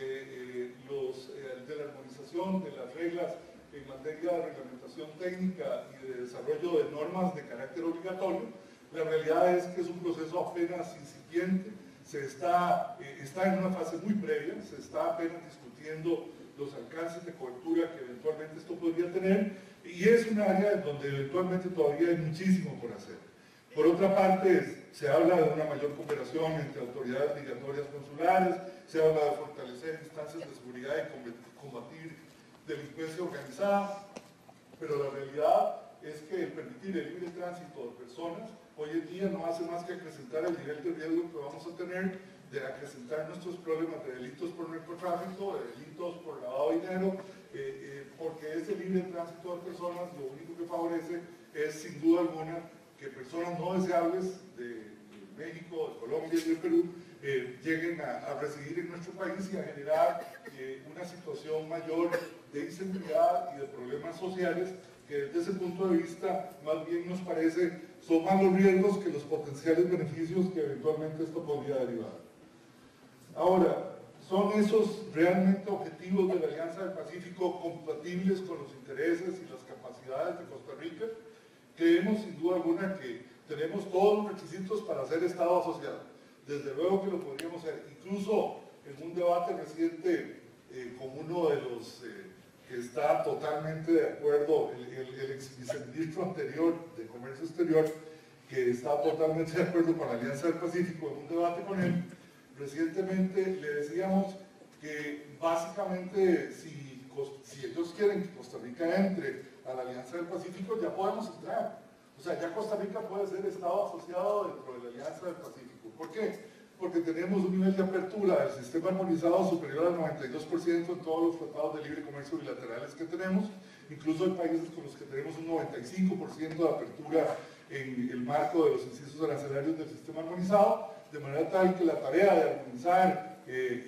de la armonización de las reglas en materia de reglamentación técnica y de desarrollo de normas de carácter obligatorio, La realidad es que es un proceso apenas incipiente, está en una fase muy previa, se está apenas discutiendo los alcances de cobertura que eventualmente esto podría tener, y es un área donde eventualmente todavía hay muchísimo por hacer. Por otra parte, se habla de una mayor cooperación entre autoridades migratorias consulares, se habla de fortalecer instancias de seguridad y combatir delincuencia organizada, pero la realidad es que el permitir el libre tránsito de personas hoy en día no hace más que acrecentar el nivel de riesgo que vamos a tener, de acrecentar nuestros problemas de delitos por narcotráfico, de delitos por lavado de dinero, porque ese libre tránsito de personas lo único que favorece es sin duda alguna que personas no deseables de México, de Colombia y de Perú lleguen a residir en nuestro país y a generar una situación mayor de inseguridad y de problemas sociales que desde ese punto de vista más bien nos parece son más los riesgos que los potenciales beneficios que eventualmente esto podría derivar. Ahora, ¿son esos realmente objetivos de la Alianza del Pacífico compatibles con los intereses y las capacidades de Costa Rica? Creemos sin duda alguna que tenemos todos los requisitos para ser Estado asociado. Desde luego que lo podríamos hacer. Incluso en un debate reciente con uno de los que está totalmente de acuerdo, el ex viceministro anterior de Comercio Exterior, que está totalmente de acuerdo con la Alianza del Pacífico, en un debate con él, recientemente le decíamos que básicamente si ellos quieren que Costa Rica entre a la Alianza del Pacífico, ya podemos entrar. O sea, ya Costa Rica puede ser Estado asociado dentro de la Alianza del Pacífico. ¿Por qué? Porque tenemos un nivel de apertura del sistema armonizado superior al 92% en todos los tratados de libre comercio bilaterales que tenemos. Incluso hay países con los que tenemos un 95% de apertura en el marco de los incisos arancelarios del sistema armonizado, de manera tal que la tarea de armonizar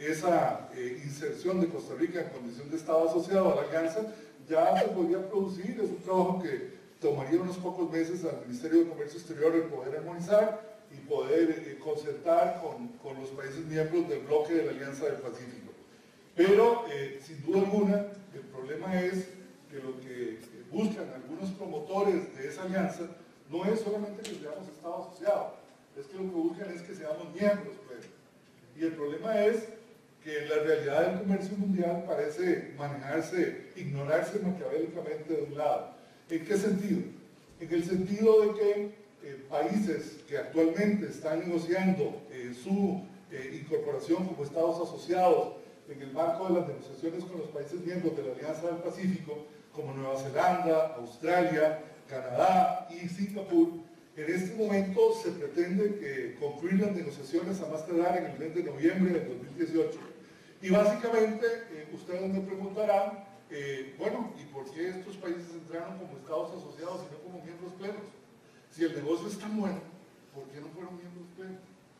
esa inserción de Costa Rica en condición de Estado asociado a la Alianza ya se podría producir. Es un trabajo que tomaría unos pocos meses al Ministerio de Comercio Exterior el poder armonizar y poder concertar con los países miembros del bloque de la Alianza del Pacífico. Pero, sin duda alguna, el problema es que lo que buscan algunos promotores de esa alianza no es solamente que seamos Estado asociado, es que lo que buscan es que seamos miembros plenos. Y el problema es que la realidad del comercio mundial parece manejarse, ignorarse maquiavélicamente de un lado. ¿En qué sentido? En el sentido de que países que actualmente están negociando su incorporación como Estados asociados en el marco de las negociaciones con los países miembros de la Alianza del Pacífico, como Nueva Zelanda, Australia, Canadá y Singapur, en este momento se pretende concluir las negociaciones a más tardar en el mes de noviembre del 2018. Y básicamente, ustedes me preguntarán, bueno, ¿y por qué estos países entraron como Estados asociados y no como miembros plenos? Si el negocio es tan bueno, ¿por qué no fueron miembros plenos?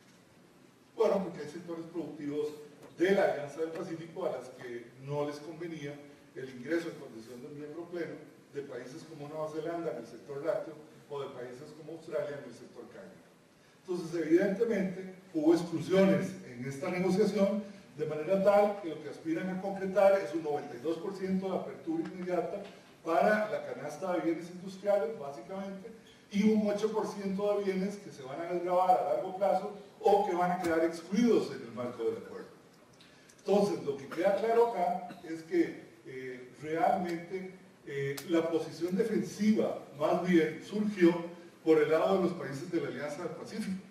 Bueno, porque hay sectores productivos de la Alianza del Pacífico a las que no les convenía el ingreso en condición de miembro pleno de países como Nueva Zelanda en el sector lácteo o de países como Australia en el sector carne. Entonces, evidentemente, hubo exclusiones en esta negociación, de manera tal que lo que aspiran a concretar es un 92% de apertura inmediata para la canasta de bienes industriales, básicamente, y un 8% de bienes que se van a desgravar a largo plazo o que van a quedar excluidos en el marco del acuerdo. Entonces, lo que queda claro acá es que realmente la posición defensiva más bien surgió por el lado de los países de la Alianza del Pacífico.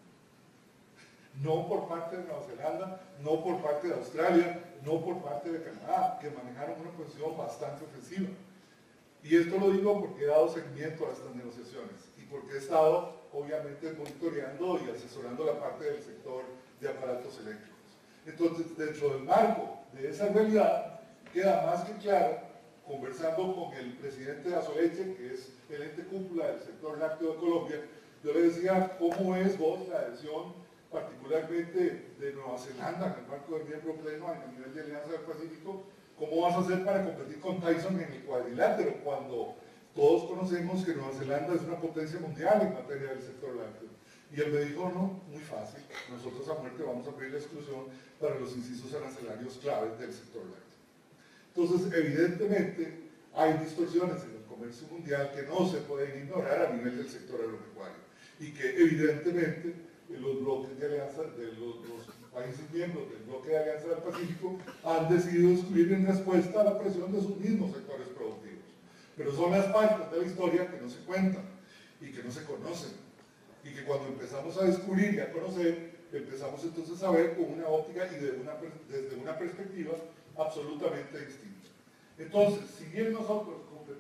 No por parte de Nueva Zelanda, no por parte de Australia, no por parte de Canadá, que manejaron una posición bastante ofensiva. Y esto lo digo porque he dado seguimiento a estas negociaciones y porque he estado, obviamente, monitoreando y asesorando la parte del sector de aparatos eléctricos. Entonces, dentro del marco de esa realidad, queda más que claro, conversando con el presidente de Azoleche, que es el ente cúpula del sector lácteo de Colombia, yo le decía, ¿cómo es vos la adhesión, particularmente de Nueva Zelanda, en el marco del miembro pleno a nivel de Alianza del Pacífico? ¿Cómo vas a hacer para competir con Tyson en el cuadrilátero cuando todos conocemos que Nueva Zelanda es una potencia mundial en materia del sector lácteo? Y él me dijo, no, muy fácil, nosotros a muerte vamos a pedir la exclusión para los incisos arancelarios claves del sector lácteo. Entonces, evidentemente, hay distorsiones en el comercio mundial que no se pueden ignorar a nivel del sector agropecuario. y que evidentemente los bloques de alianza, de los países miembros del bloque de Alianza del Pacífico han decidido excluir en respuesta a la presión de sus mismos sectores productivos. Pero son las partes de la historia que no se cuentan y que no se conocen, y que cuando empezamos a descubrir y a conocer, empezamos entonces a ver con una óptica y desde una perspectiva absolutamente distinta. Entonces, si bien nosotros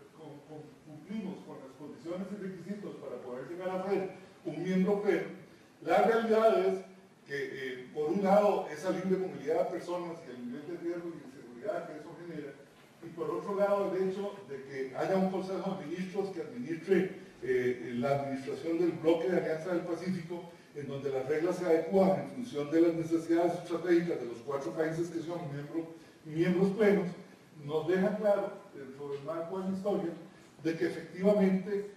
cumplimos con las condiciones y requisitos para poder llegar a ser un miembro pleno, la realidad es que, por un lado, esa libre movilidad de personas y el nivel de riesgo y inseguridad que eso genera, y por otro lado, el hecho de que haya un Consejo de Ministros que administre la administración del bloque de Alianza del Pacífico, en donde las reglas se adecúan en función de las necesidades estratégicas de los 4 países que son miembros plenos, nos deja claro, dentro del marco de la historia, de que efectivamente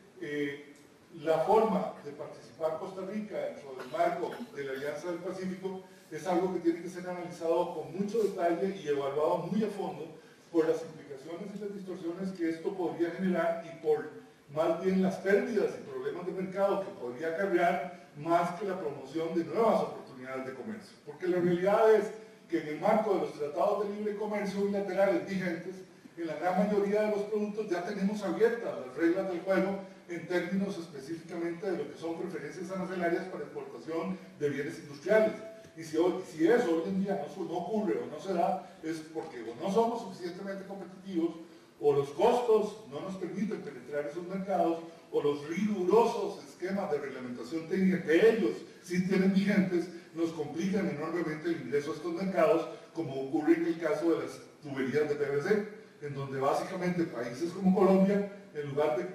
la forma de participar Costa Rica dentro del marco de la Alianza del Pacífico es algo que tiene que ser analizado con mucho detalle y evaluado muy a fondo por las implicaciones y las distorsiones que esto podría generar y por más bien las pérdidas y problemas de mercado que podría acarrear más que la promoción de nuevas oportunidades de comercio. Porque la realidad es que en el marco de los tratados de libre comercio bilaterales vigentes, en la gran mayoría de los productos ya tenemos abiertas las reglas del juego en términos específicamente de lo que son preferencias arancelarias para exportación de bienes industriales. Y si eso hoy en día no ocurre o no se da, es porque o no somos suficientemente competitivos, o los costos no nos permiten penetrar esos mercados, o los rigurosos esquemas de reglamentación técnica que ellos sí tienen vigentes nos complican enormemente el ingreso a estos mercados, como ocurre en el caso de las tuberías de PVC, en donde básicamente países como Colombia, en lugar de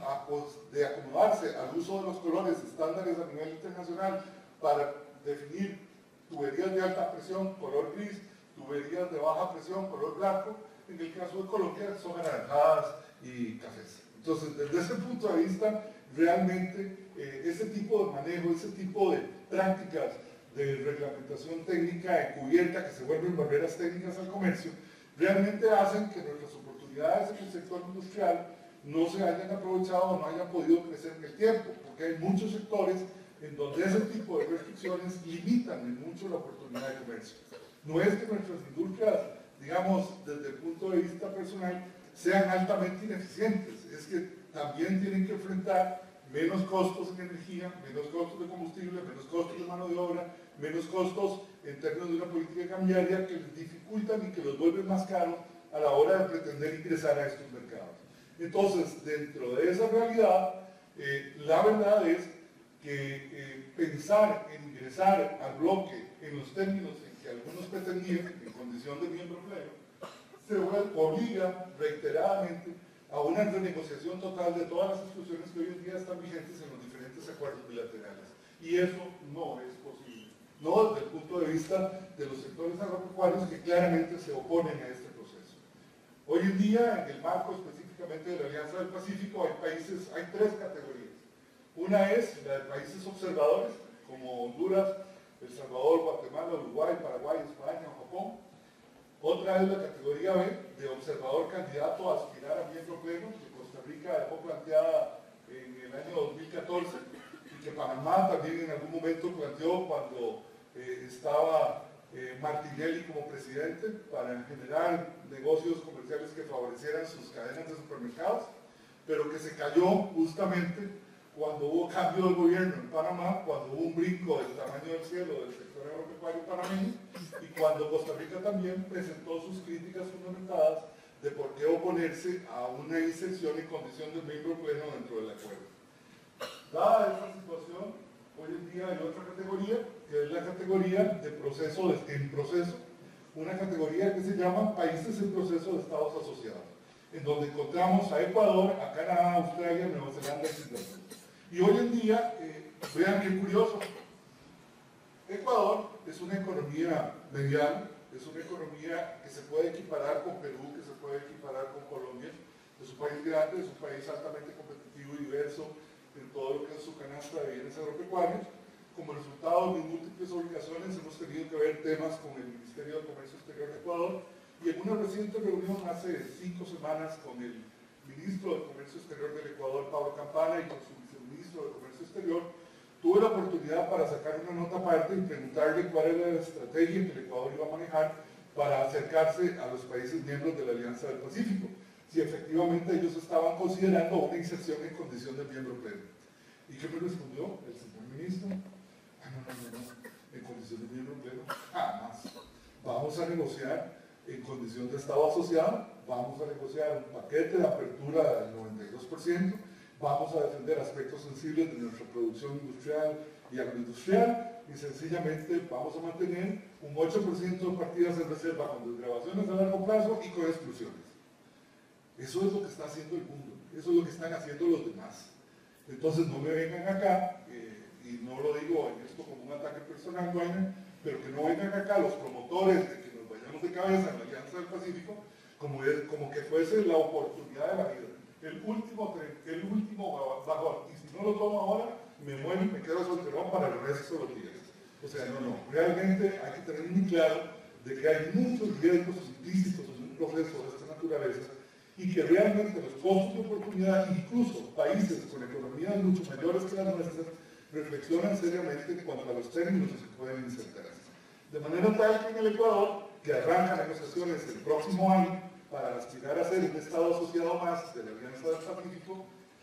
acomodarse al uso de los colores estándares a nivel internacional para definir tuberías de alta presión, color gris, tuberías de baja presión, color blanco, en el caso de Colombia son anaranjadas y cafés. Entonces, desde ese punto de vista, realmente ese tipo de manejo, ese tipo de prácticas de reglamentación técnica encubierta que se vuelven barreras técnicas al comercio, realmente hacen que nuestras oportunidades en el sector industrial no se hayan aprovechado o no hayan podido crecer en el tiempo, porque hay muchos sectores en donde ese tipo de restricciones limitan en mucho la oportunidad de comercio. No es que nuestras industrias, digamos, desde el punto de vista personal, sean altamente ineficientes, es que también tienen que enfrentar menos costos en energía, menos costos de combustible, menos costos de mano de obra, menos costos en términos de una política cambiaria que les dificultan y que los vuelven más caros a la hora de pretender ingresar a estos mercados. Entonces, dentro de esa realidad, la verdad es que pensar en ingresar al bloque en los términos en que algunos pretendían, en condición de miembro pleno, se obliga reiteradamente a una renegociación total de todas las exclusiones que hoy en día están vigentes en los diferentes acuerdos bilaterales. Y eso no es posible. No desde el punto de vista de los sectores agropecuarios que claramente se oponen a este proceso. Hoy en día, en el marco específicamente de la Alianza del Pacífico, hay 3 categorías. Una es la de países observadores, como Honduras, El Salvador, Guatemala, Uruguay, Paraguay, España o Japón. Otra es la categoría B, de observador candidato a aspirar a miembro pleno, que Costa Rica dejó planteada en el año 2014 y que Panamá también en algún momento planteó cuando estaba Martinelli como presidente para generar negocios comerciales que favorecieran sus cadenas de supermercados, pero que se cayó justamente cuando hubo cambio de gobierno en Panamá, cuando hubo un brinco del tamaño del cielo del sector agropecuario panameño y cuando Costa Rica también presentó sus críticas fundamentadas de por qué oponerse a una inserción y condición de miembro pleno dentro del acuerdo. Dada esta situación, hoy en día hay otra categoría, que es la categoría de proceso en proceso, una categoría que se llama países en proceso de estados asociados, en donde encontramos a Ecuador, a Canadá, Australia, Nueva Zelanda y Singapur. Y hoy en día, vean qué curioso, Ecuador es una economía mediana, es una economía que se puede equiparar con Perú, que se puede equiparar con Colombia, es un país grande, es un país altamente competitivo y diverso en todo lo que es su canasta de bienes agropecuarios. Como resultado de múltiples obligaciones hemos tenido que ver temas con el Ministerio de Comercio Exterior de Ecuador y en una reciente reunión hace 5 semanas con el ministro de Comercio Exterior del Ecuador, Pablo Campana, y con su viceministro de Comercio Exterior, tuve la oportunidad para sacar una nota aparte y preguntarle cuál era la estrategia que el Ecuador iba a manejar para acercarse a los países miembros de la Alianza del Pacífico, si efectivamente ellos estaban considerando una inserción en condición de miembro pleno. ¿Y qué me respondió el señor ministro? No, en condición de miembro pleno, jamás. Vamos a negociar en condición de Estado asociado, vamos a negociar un paquete de apertura del 92%, vamos a defender aspectos sensibles de nuestra producción industrial y agroindustrial, y sencillamente vamos a mantener un 8% de partidas en reserva con desgravaciones a largo plazo y con exclusiones. Eso es lo que está haciendo el mundo, eso es lo que están haciendo los demás. Entonces no me vengan acá, y no lo digo en esto como un ataque personal, Duane, pero que no vengan acá los promotores de que nos vayamos de cabeza en la Alianza del Pacífico como que fuese la oportunidad de la vida. El último vagón, y si no lo tomo ahora, me muero y me quedo solterón para el resto de los días. O sea, no, realmente hay que tener muy claro de que hay muchos riesgos implícitos en un proceso de esta naturaleza y que realmente los costos de oportunidad, incluso países con economías mucho mayores que las nuestras, reflexionan seriamente en cuanto a los términos que se pueden insertar. De manera tal que en el Ecuador, que arranca negociaciones el próximo año para aspirar a ser un Estado asociado más de la Alianza del Pacífico,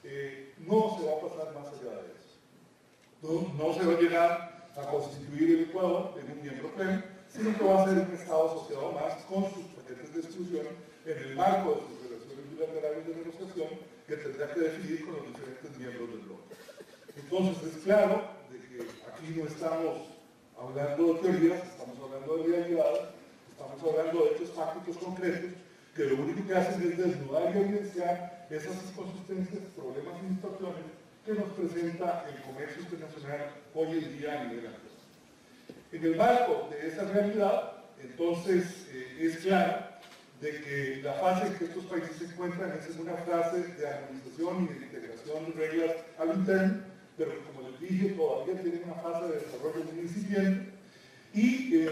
no se va a pasar más allá de eso. No se va a llegar a constituir el Ecuador en un miembro pleno, sino que va a ser un Estado asociado más con sus paquetes de exclusión en el marco de sus relaciones bilaterales de negociación que tendrá que definir con los diferentes miembros del bloque. Entonces es claro de que aquí no estamos hablando de teorías, estamos hablando de realidades, estamos hablando de hechos fácticos concretos que lo único que hacen es desnudar y evidenciar esas inconsistencias, problemas y distorsiones que nos presenta el comercio internacional hoy en día a nivel actual. En el marco de esa realidad, entonces, es claro de que la fase en que estos países se encuentran es en una fase de armonización y de integración de reglas al interno, pero que, como les dije, todavía tienen una fase de desarrollo muy incipiente y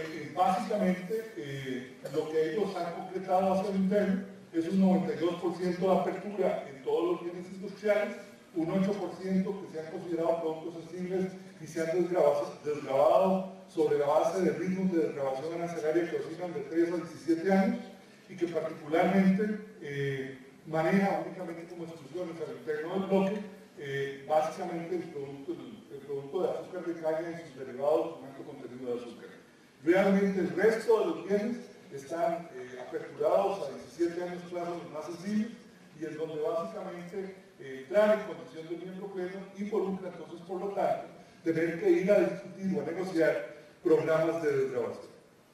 básicamente lo que ellos han concretado hacia el interno es un 92% de apertura en todos los bienes industriales, un 8% que se han considerado productos sensibles y se han desgravado sobre la base de ritmos de desgravación arancelaria que oscilan de 3 a 17 años y que particularmente maneja únicamente como exclusiones al interno del bloque básicamente el producto de azúcar de caña y sus derivados con alto contenido de azúcar. Realmente el resto de los bienes están aperturados a 17 años plazos más sensibles y es donde básicamente entrar en condición de miembro pleno involucra entonces por lo tanto tener que ir a discutir o a negociar programas de desgravación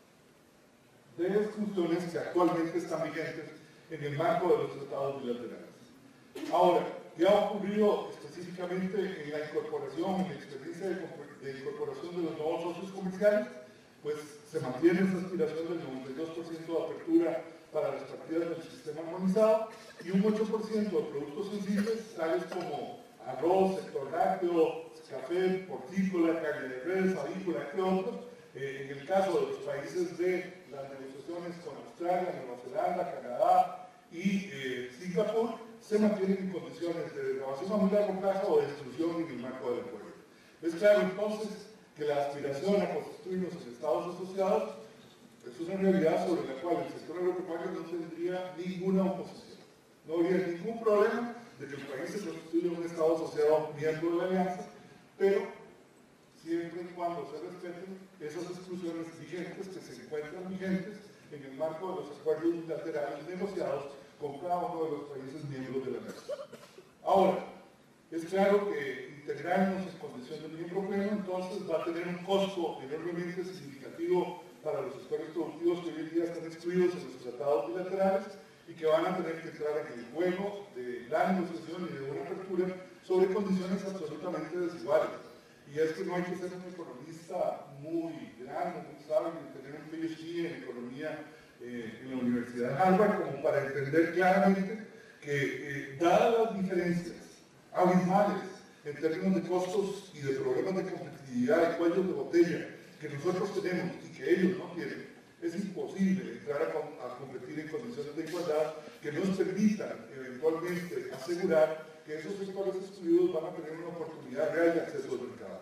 de exclusiones que actualmente están vigentes en el marco de los tratados bilaterales. Ahora, ¿qué ha ocurrido específicamente en la incorporación, en la experiencia de incorporación de los nuevos socios comerciales? Pues se mantiene esa aspiración del 92% de apertura para las partidas del sistema armonizado y un 8% de productos sensibles, tales como arroz, sector lácteo, café, porcícola, carne de res, avícola, entre otros. En el caso de los países de las negociaciones con Australia, Nueva Zelanda, Canadá y Singapur, se mantienen en condiciones de desgravación a muy largo plazo o de exclusión en el marco del acuerdo. Es claro entonces que la aspiración a constituirnos en estados asociados es una realidad sobre la cual el sector agropecuario no tendría ninguna oposición. No habría ningún problema de que el país se constituya un estado asociado miembro de la alianza, pero siempre y cuando se respeten esas exclusiones vigentes que se encuentran vigentes en el marco de los acuerdos bilaterales negociados con cada uno de los países miembros de la alianza. Ahora, es claro que integrarnos en condición de miembro pleno entonces va a tener un costo enormemente significativo para los sectores productivos que hoy en día están excluidos en los tratados bilaterales y que van a tener que entrar en el juego de la negociación y de una apertura sobre condiciones absolutamente desiguales. Y es que no hay que ser un economista muy grande, muy sabio, y tener un PhD en economía en la Universidad de Harvard como para entender claramente que dadas las diferencias abismales en términos de costos y de problemas de competitividad y cuellos de botella que nosotros tenemos y que ellos no tienen, es imposible entrar a competir en condiciones de igualdad que nos permitan eventualmente asegurar que esos sectores excluidos van a tener una oportunidad real de acceso al mercado.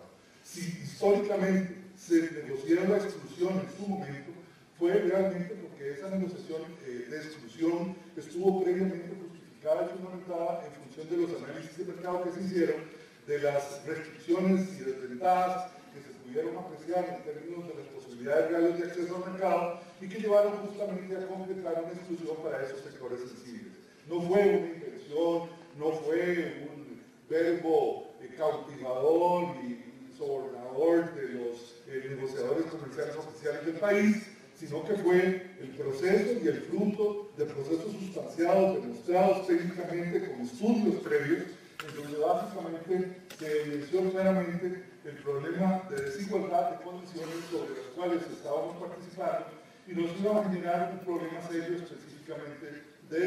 Si históricamente se negoció la exclusión en su momento, fue realmente porque esa negociación de exclusión estuvo previamente justificada y fundamentada en función de los análisis de mercado que se hicieron, de las restricciones y desventajas que se pudieron apreciar en términos de las posibilidades reales de acceso al mercado y que llevaron justamente a concretar una exclusión para esos sectores sensibles. No fue una inversión, no fue un verbo cautivador y sobornador de los negociadores comerciales oficiales del país, sino que fue el proceso y el fruto de procesos sustanciados, demostrados técnicamente con estudios previos, en donde básicamente se evidenció claramente el problema de desigualdad de condiciones sobre las cuales estábamos participando y nos iba a generar un problema serio específicamente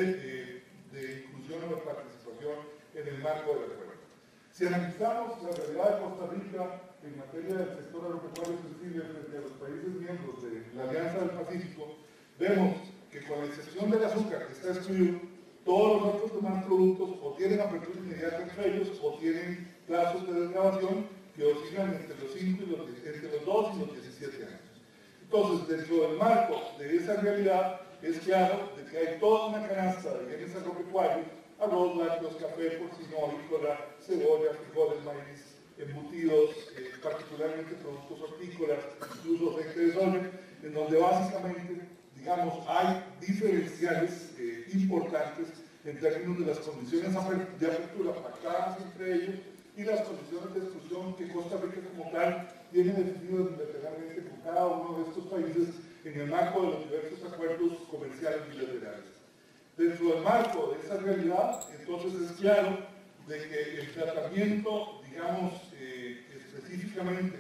de inclusión o de participación en el marco del acuerdo. Si analizamos la realidad de Costa Rica en materia del sector agropecuario sensible frente a los países miembros de la Alianza del Pacífico, vemos que con la excepción del azúcar que está excluido, todos los otros demás productos o tienen apertura inmediata entre ellos o tienen plazos de desgravación que oscilan entre los 2 y los 17 años. Entonces, dentro del marco de esa realidad, es claro de que hay toda una canasta de bienes agropecuarios, arroz, lácteos, café, porcino, avícola, cebolla, frijoles, maíz, embutidos, particularmente productos hortícolas, incluso aceite de soya, en donde básicamente, digamos, hay diferenciales importantes en términos de las condiciones de apertura pactadas entre ellos y las condiciones de exclusión que Costa Rica como tal tiene definido bilateralmente con cada uno de estos países en el marco de los diversos acuerdos comerciales bilaterales. Dentro del marco de esa realidad, entonces es claro de que el tratamiento, digamos, específicamente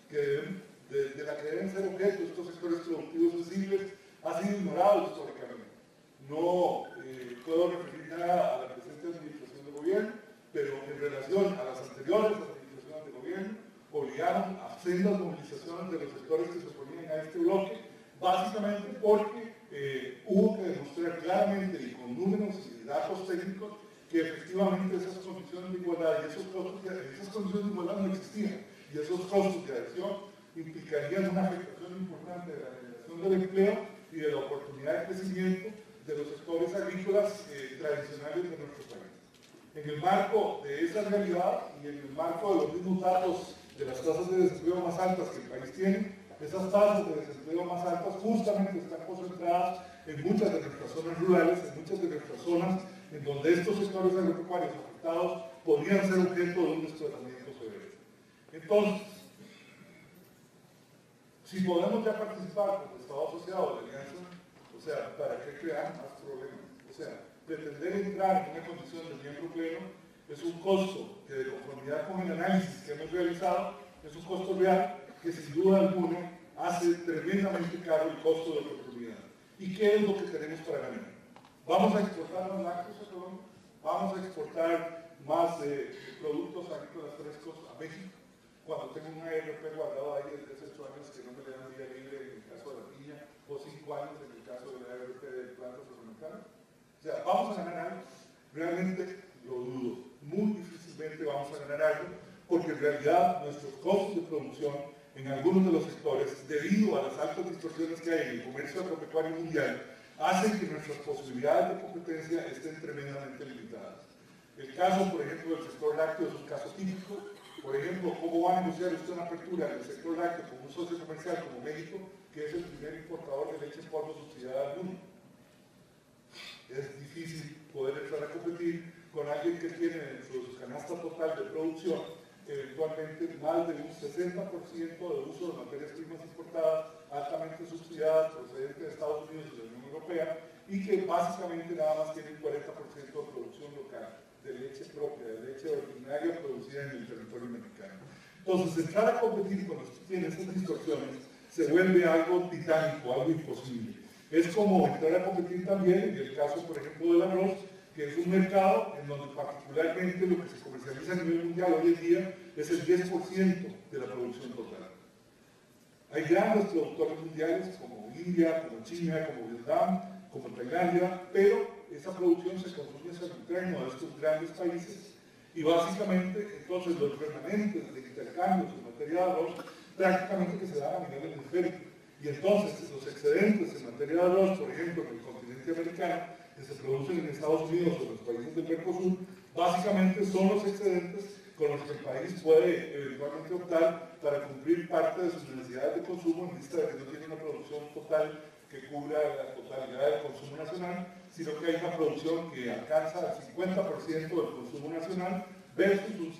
de la que deben ser objeto estos sectores productivos sensibles ha sido ignorado históricamente. No puedo referir nada a la presente administración de gobierno, pero en relación a las anteriores administraciones de gobierno, obligaron a sendas movilizaciones de los sectores que se oponían a este bloque, básicamente porque hubo que demostrar claramente y con números y datos técnicos que efectivamente esas condiciones de igualdad y esas condiciones de igualdad no existían y esos costos de adhesión implicarían una afectación importante de la generación del empleo y de la oportunidad de crecimiento de los sectores agrícolas tradicionales de nuestro país. En el marco de esa realidad y en el marco de los mismos datos de las tasas de desempleo más altas que el país tiene, esas tasas de desempleo más altas justamente están concentradas en muchas de nuestras zonas rurales, en muchas de nuestras zonas en donde estos sectores agropecuarios afectados podrían ser objeto de un desplazamiento severo. Entonces, si podemos ya participar como Estado asociado de la Alianza, o sea, ¿para qué crear más problemas? O sea, pretender entrar en una condición de miembro pleno es un costo que, de conformidad con el análisis que hemos realizado, es un costo real que sin duda alguna hace tremendamente caro el costo de oportunidad. ¿Y qué es lo que tenemos para ganar? Vamos a exportar más lácteos a Colombia, vamos a exportar más productos agrícolas frescos a México, cuando tengo un ARP guardado ahí desde 8 años que no me le dan día libre en el caso de la piña, o 5 años en el caso del ARP de plantas ornamentales. O sea, ¿vamos a ganar algo? Realmente lo dudo. Muy difícilmente vamos a ganar algo, porque en realidad nuestros costos de producción en algunos de los sectores, debido a las altas distorsiones que hay en el comercio agropecuario mundial, hacen que nuestras posibilidades de competencia estén tremendamente limitadas. El caso, por ejemplo, del sector lácteo es un caso típico. Por ejemplo, ¿cómo va a negociar usted una apertura del sector lácteo con un socio comercial como México, que es el primer importador de leche en polvo subsidiada del mundo? Es difícil poder entrar a competir con alguien que tiene dentro de su canasta total de producción eventualmente más de un 60% de uso de materias primas importadas altamente subsidiadas procedentes de Estados Unidos y de la Unión Europea y que básicamente nada más tiene un 40% de producción local de leche propia, de leche ordinaria producida en el territorio mexicano. Entonces, entrar a competir con los que tienen estas distorsiones se vuelve algo titánico, algo imposible. Es como entrar a competir también en el caso, por ejemplo, del arroz, que es un mercado en donde particularmente lo que se comercializa a nivel mundial hoy en día es el 10% de la producción total. Hay grandes productores mundiales como India, como China, como Vietnam, como Tailandia, pero esa producción se consume hacia el interno de estos grandes países Y básicamente, entonces, los remanentes de intercambios en materia de arroz prácticamente que se dan a nivel hemisférico. Y entonces, los excedentes en materia de arroz, por ejemplo, en el continente americano, que se producen en Estados Unidos o en los países del Mercosur, básicamente son los excedentes con los que el país puede eventualmente optar para cumplir parte de sus necesidades de consumo en vista de que no tiene una producción total que cubra la totalidad del consumo nacional, sino que hay una producción que alcanza el 50% del consumo nacional versus un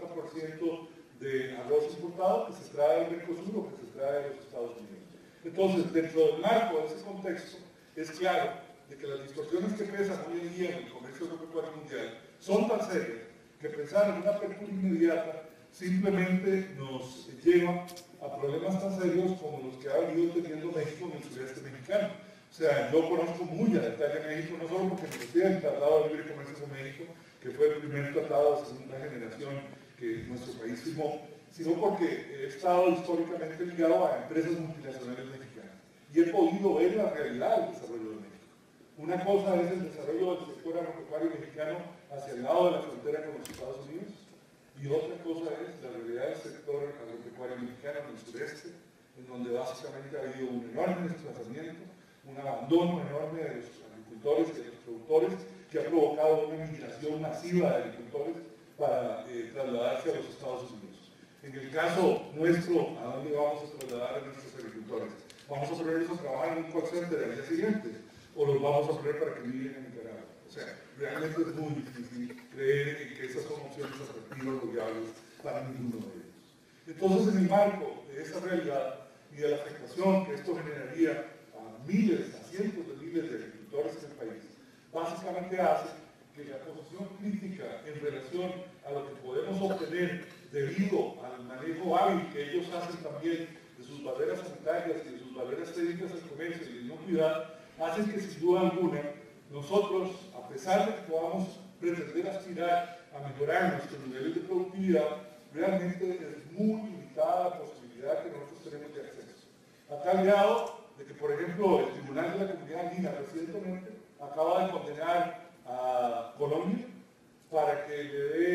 50% de arroz importado que se trae del Mercosur o que se trae de los Estados Unidos. Entonces, dentro del marco de ese contexto, es claro de que las distorsiones que pesan hoy en día en el comercio agropecuario mundial son tan serias que pensar en una apertura inmediata simplemente nos lleva a problemas tan serios como los que ha venido teniendo México en el sureste mexicano. O sea, yo conozco muy a detalle México, no solo porque negocié el Tratado de Libre Comercio con México, que fue el primer tratado de segunda generación que nuestro país firmó, sino porque he estado históricamente ligado a empresas multinacionales mexicanas y he podido ver la realidad del desarrollo de México. Una cosa es el desarrollo del sector agropecuario mexicano hacia el lado de la frontera con los Estados Unidos, y otra cosa es la realidad del sector agropecuario mexicano en el sureste, en donde básicamente ha habido un enorme desplazamiento, un abandono enorme de los agricultores y de los productores, que ha provocado una migración masiva de agricultores para trasladarse a los Estados Unidos. En el caso nuestro, ¿a dónde vamos a trasladar a nuestros agricultores? ¿Vamos a ponerlos a trabajar en un call center al día siguiente? ¿O los vamos a poner para que vivan en Nicaragua? O sea, realmente es muy difícil creer que esas son opciones atractivas o viables para ninguno de ellos. Entonces, en el marco de esa realidad y de la afectación que esto generaría a miles, a cientos de miles de agricultores en el país, básicamente hace que la posición crítica en relación a lo que podemos obtener debido al manejo hábil que ellos hacen también de sus barreras sanitarias y de sus barreras técnicas al comercio y de inocuidad, hacen que sin duda alguna nosotros, a pesar de que podamos pretender aspirar a mejorar nuestros niveles de productividad, realmente es muy limitada la posibilidad que nosotros tenemos de acceso. A tal grado de que, por ejemplo, el Tribunal de la Comunidad Andina recientemente acaba de condenar a Colombia para que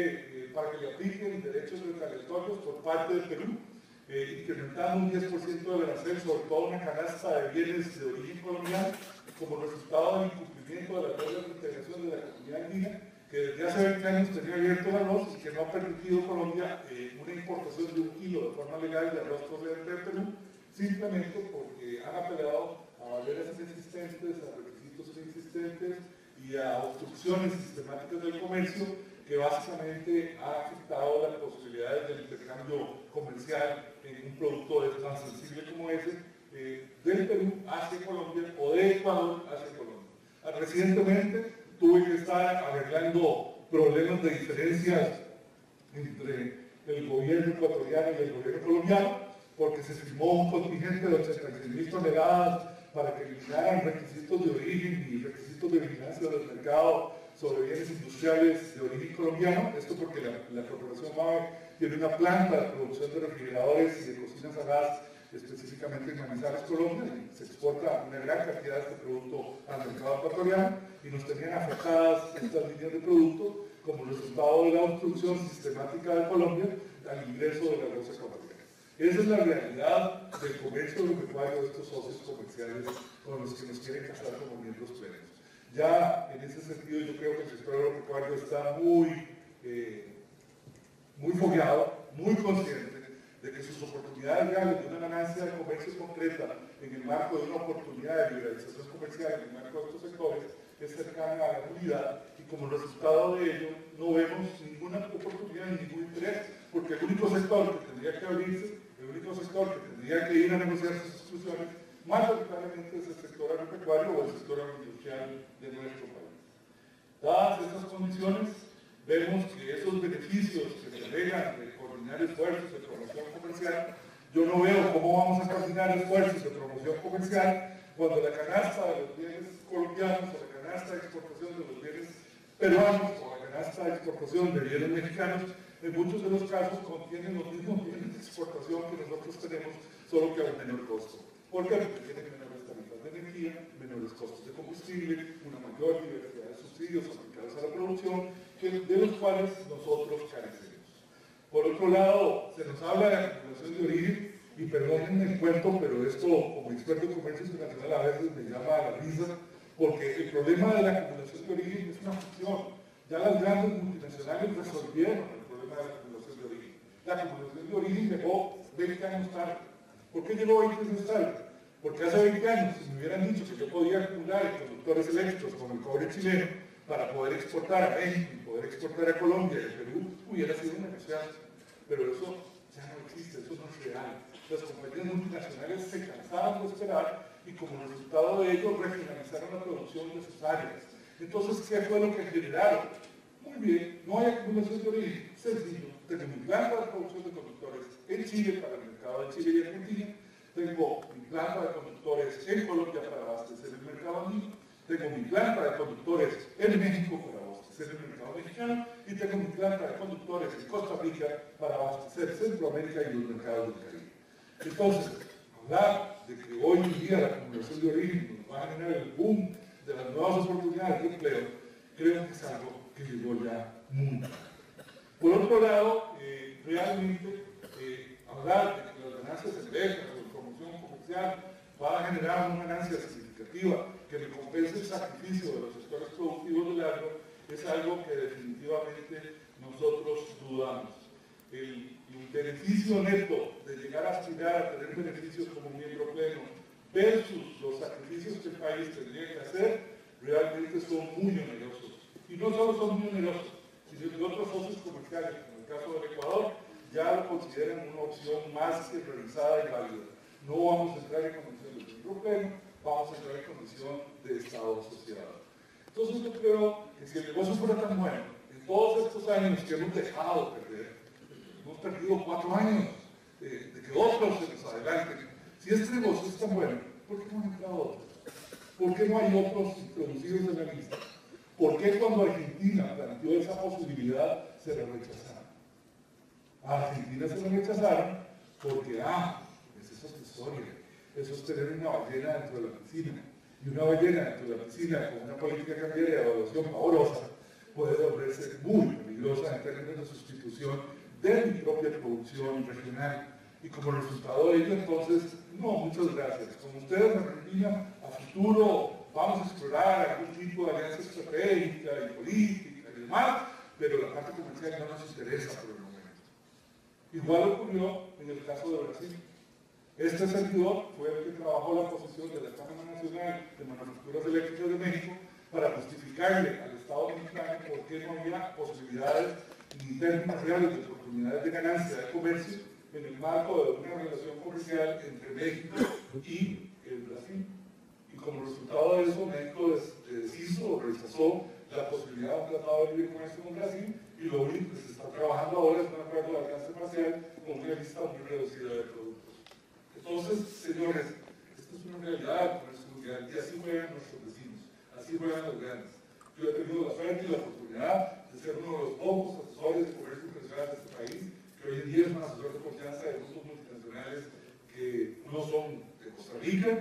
le apliquen derechos retaliatorios por parte de Perú, incrementando un 10% del arancel sobre toda una canasta de bienes de origen colombiano, como resultado del incumplimiento de las reglas de integración de la Comunidad Andina, que desde hace 20 años tenía abierto el arroz y que no ha permitido a Colombia una importación de 1 kilo de forma legal de arroz procedente de Perú, simplemente porque han apelado a barreras inexistentes, a requisitos inexistentes y a obstrucciones sistemáticas del comercio que básicamente ha afectado las posibilidades del intercambio comercial en un producto tan sensible como ese, del Perú hacia Colombia o de Ecuador hacia Colombia. Recientemente tuve que estar arreglando problemas de diferencias entre el gobierno ecuatoriano y el gobierno colombiano, porque se firmó un contingente de 86.000 toneladas para que eliminaran requisitos de origen y requisitos de vigilancia del mercado sobre bienes industriales de origen colombiano. Esto porque la corporación MAVE tiene una planta de producción de refrigeradores y de cocinas a gas específicamente en Manizales, Colombia, y se exporta una gran cantidad de este producto al mercado ecuatoriano y nos tenían afectadas estas líneas de producto como resultado de la obstrucción sistemática de Colombia al ingreso de la arroz ecuatoriana. Esa es la realidad del comercio agropecuario de estos socios comerciales con los que nos quieren casar como miembros plenos. Ya en ese sentido yo creo que el sector agropecuario está muy fogueado, muy consciente de que sus oportunidades reales de una ganancia de comercio concreta en el marco de una oportunidad de liberalización comercial en el marco de estos sectores es cercana a la nulidad y como resultado de ello no vemos ninguna oportunidad ni ningún interés, porque el único sector que tendría que abrirse, el único sector que tendría que ir a negociar sus exclusiones, mayoritariamente es el sector agropecuario o el sector agroindustrial de nuestro país. Dadas estas condiciones, vemos que esos beneficios que se alegan de coordinar esfuerzos de promoción comercial, yo no veo cómo vamos a coordinar esfuerzos de promoción comercial cuando la canasta de los bienes colombianos o la canasta de exportación de los bienes peruanos o la canasta de exportación de bienes mexicanos en muchos de los casos contienen los mismos bienes de exportación que nosotros tenemos, solo que a un menor costo. ¿Por qué? Porque tienen menores tarifas de energía, menores costos de combustible, una mayor diversidad de subsidios aplicados a la producción de los cuales nosotros carecemos. Por otro lado, se nos habla de acumulación de origen, y perdónenme el cuento, pero esto como experto en comercio internacional a veces me llama a la risa, porque el problema de la acumulación de origen es una ficción. Ya las grandes multinacionales resolvieron el problema de la acumulación de origen. La acumulación de origen llegó 20 años tarde. ¿Por qué llegó 20 años tarde? Porque hace 20 años, si me hubieran dicho que yo podía acumular conductores eléctricos con el cobre chileno para poder exportar a México y poder exportar a Colombia y a Perú, hubiera sido una negociación. Pero eso ya no existe, eso no es real. Las compañías multinacionales se cansaron de esperar y como resultado de ello regionalizaron la producción de sus áreas. Entonces, ¿qué fue lo que generaron? Muy bien, no hay acumulación de origen, sencillo. Tengo mi planta de producción de conductores en Chile para el mercado de Chile y Argentina, tengo mi planta de conductores en Colombia para abastecer el mercado andino, tengo mi planta de conductores en México para abastecer el mercado mexicano y tengo mi planta de conductores en Costa Rica para abastecer Centroamérica y los mercados del Caribe. Entonces, hablar de que hoy en día la acumulación de origen nos va a generar el boom de las nuevas oportunidades de empleo, creo que es algo que llegó ya muy tarde. Por otro lado, realmente hablar de que las ganancias en becas o promoción comercial va a generar una ganancia significativa que le compense el sacrificio de los sectores productivos del agro es algo que definitivamente nosotros dudamos. El beneficio neto de llegar a aspirar a tener beneficios como miembro pleno versus los sacrificios que el país tendría que hacer realmente son muy onerosos. Y no solo son muy onerosos, sino que otros socios comerciales, como el caso del Ecuador, ya lo consideran una opción más que realizada y válida. No vamos a entrar en condición de miembro pleno, vamos a entrar en condición de Estado asociado. Entonces yo creo que si el negocio fuera tan bueno, en todos estos años que hemos dejado perder, hemos perdido 4 años de que otros se nos adelanten. Si este negocio es tan bueno, ¿por qué no han entrado otros? ¿Por qué no hay otros introducidos en la lista? ¿Por qué cuando Argentina planteó esa posibilidad se la rechazaron? A Argentina se la rechazaron porque, esa es otra historia. Eso es tener una ballena dentro de la piscina. Y una ballena dentro de la piscina con una política cambiaria de evaluación pavorosa puede volverse muy peligrosa en términos de sustitución de mi propia producción regional. Y como resultado de ello, entonces, no, muchas gracias. Como ustedes en Argentina, a futuro vamos a explorar algún tipo de alianza estratégica y política y demás, pero la parte comercial no nos interesa por el momento. Igual ocurrió en el caso de Brasil. Este servidor fue el que trabajó la posición de la Cámara Nacional de Manufacturas Eléctricas de México para justificarle al Estado mexicano por qué no había posibilidades ni términos reales de oportunidades de ganancia de comercio en el marco de una relación comercial entre México y el Brasil. Y como resultado de eso, México deshizo o rechazó la posibilidad de un tratado de libre comercio con Brasil y lo único que se está trabajando ahora es un acuerdo de alcance parcial con una lista muy reducida de productos. Entonces, señores, esto es una realidad del comercio mundial y así juegan nuestros vecinos, así juegan los grandes. Yo he tenido la suerte y la oportunidad de ser uno de los pocos asesores de comercio internacional de este país, que hoy en día es un asesor de confianza de grupos multinacionales que no son de Costa Rica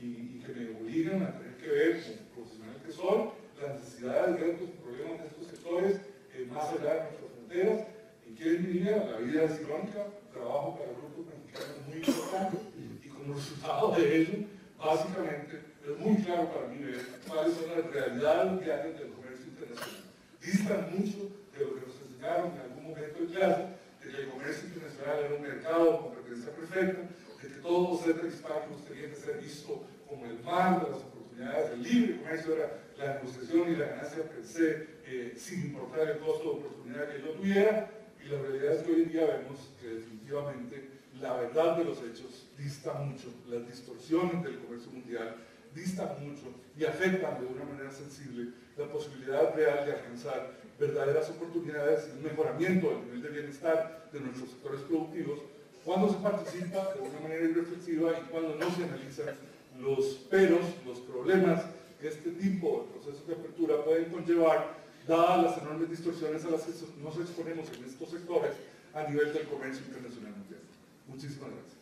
y que me obligan a tener que ver, como profesional que soy, las necesidades, retos y problemas de estos sectores más allá de nuestras fronteras. Y quieren diría, la vida es irónica, trabajo para grupos mexicanos muy importantes y como resultado de ello, básicamente, es muy claro para mí ver cuáles son las realidades diarias del comercio internacional. Distan mucho de lo que nos enseñaron en algún momento de clase, de que el comercio internacional era un mercado con competencia perfecta, de que todos los entes hispánicos tenían que ser visto como el mar de las oportunidades del libre comercio, era la negociación y la ganancia per se, sin importar el costo de oportunidad que yo tuviera. Y la realidad es que hoy en día vemos que definitivamente la verdad de los hechos dista mucho, las distorsiones del comercio mundial distan mucho y afectan de una manera sensible la posibilidad real de alcanzar verdaderas oportunidades y un mejoramiento del nivel de bienestar de nuestros sectores productivos cuando se participa de una manera irreflexiva y cuando no se analizan los peros, los problemas que este tipo de procesos de apertura pueden conllevar, dadas las enormes distorsiones a las que nos exponemos en estos sectores a nivel del comercio internacional mundial. Muchísimas gracias.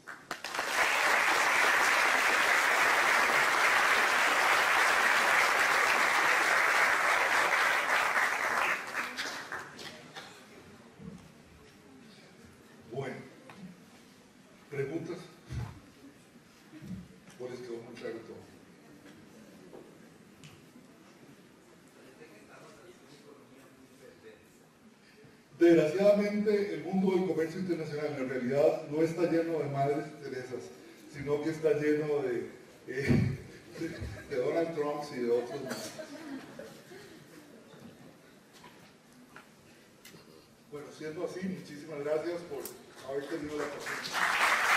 Desgraciadamente, el mundo del comercio internacional en realidad no está lleno de madres Teresas, sino que está lleno de Donald Trump y de otros más. Bueno, siendo así, muchísimas gracias por haber tenido la oportunidad.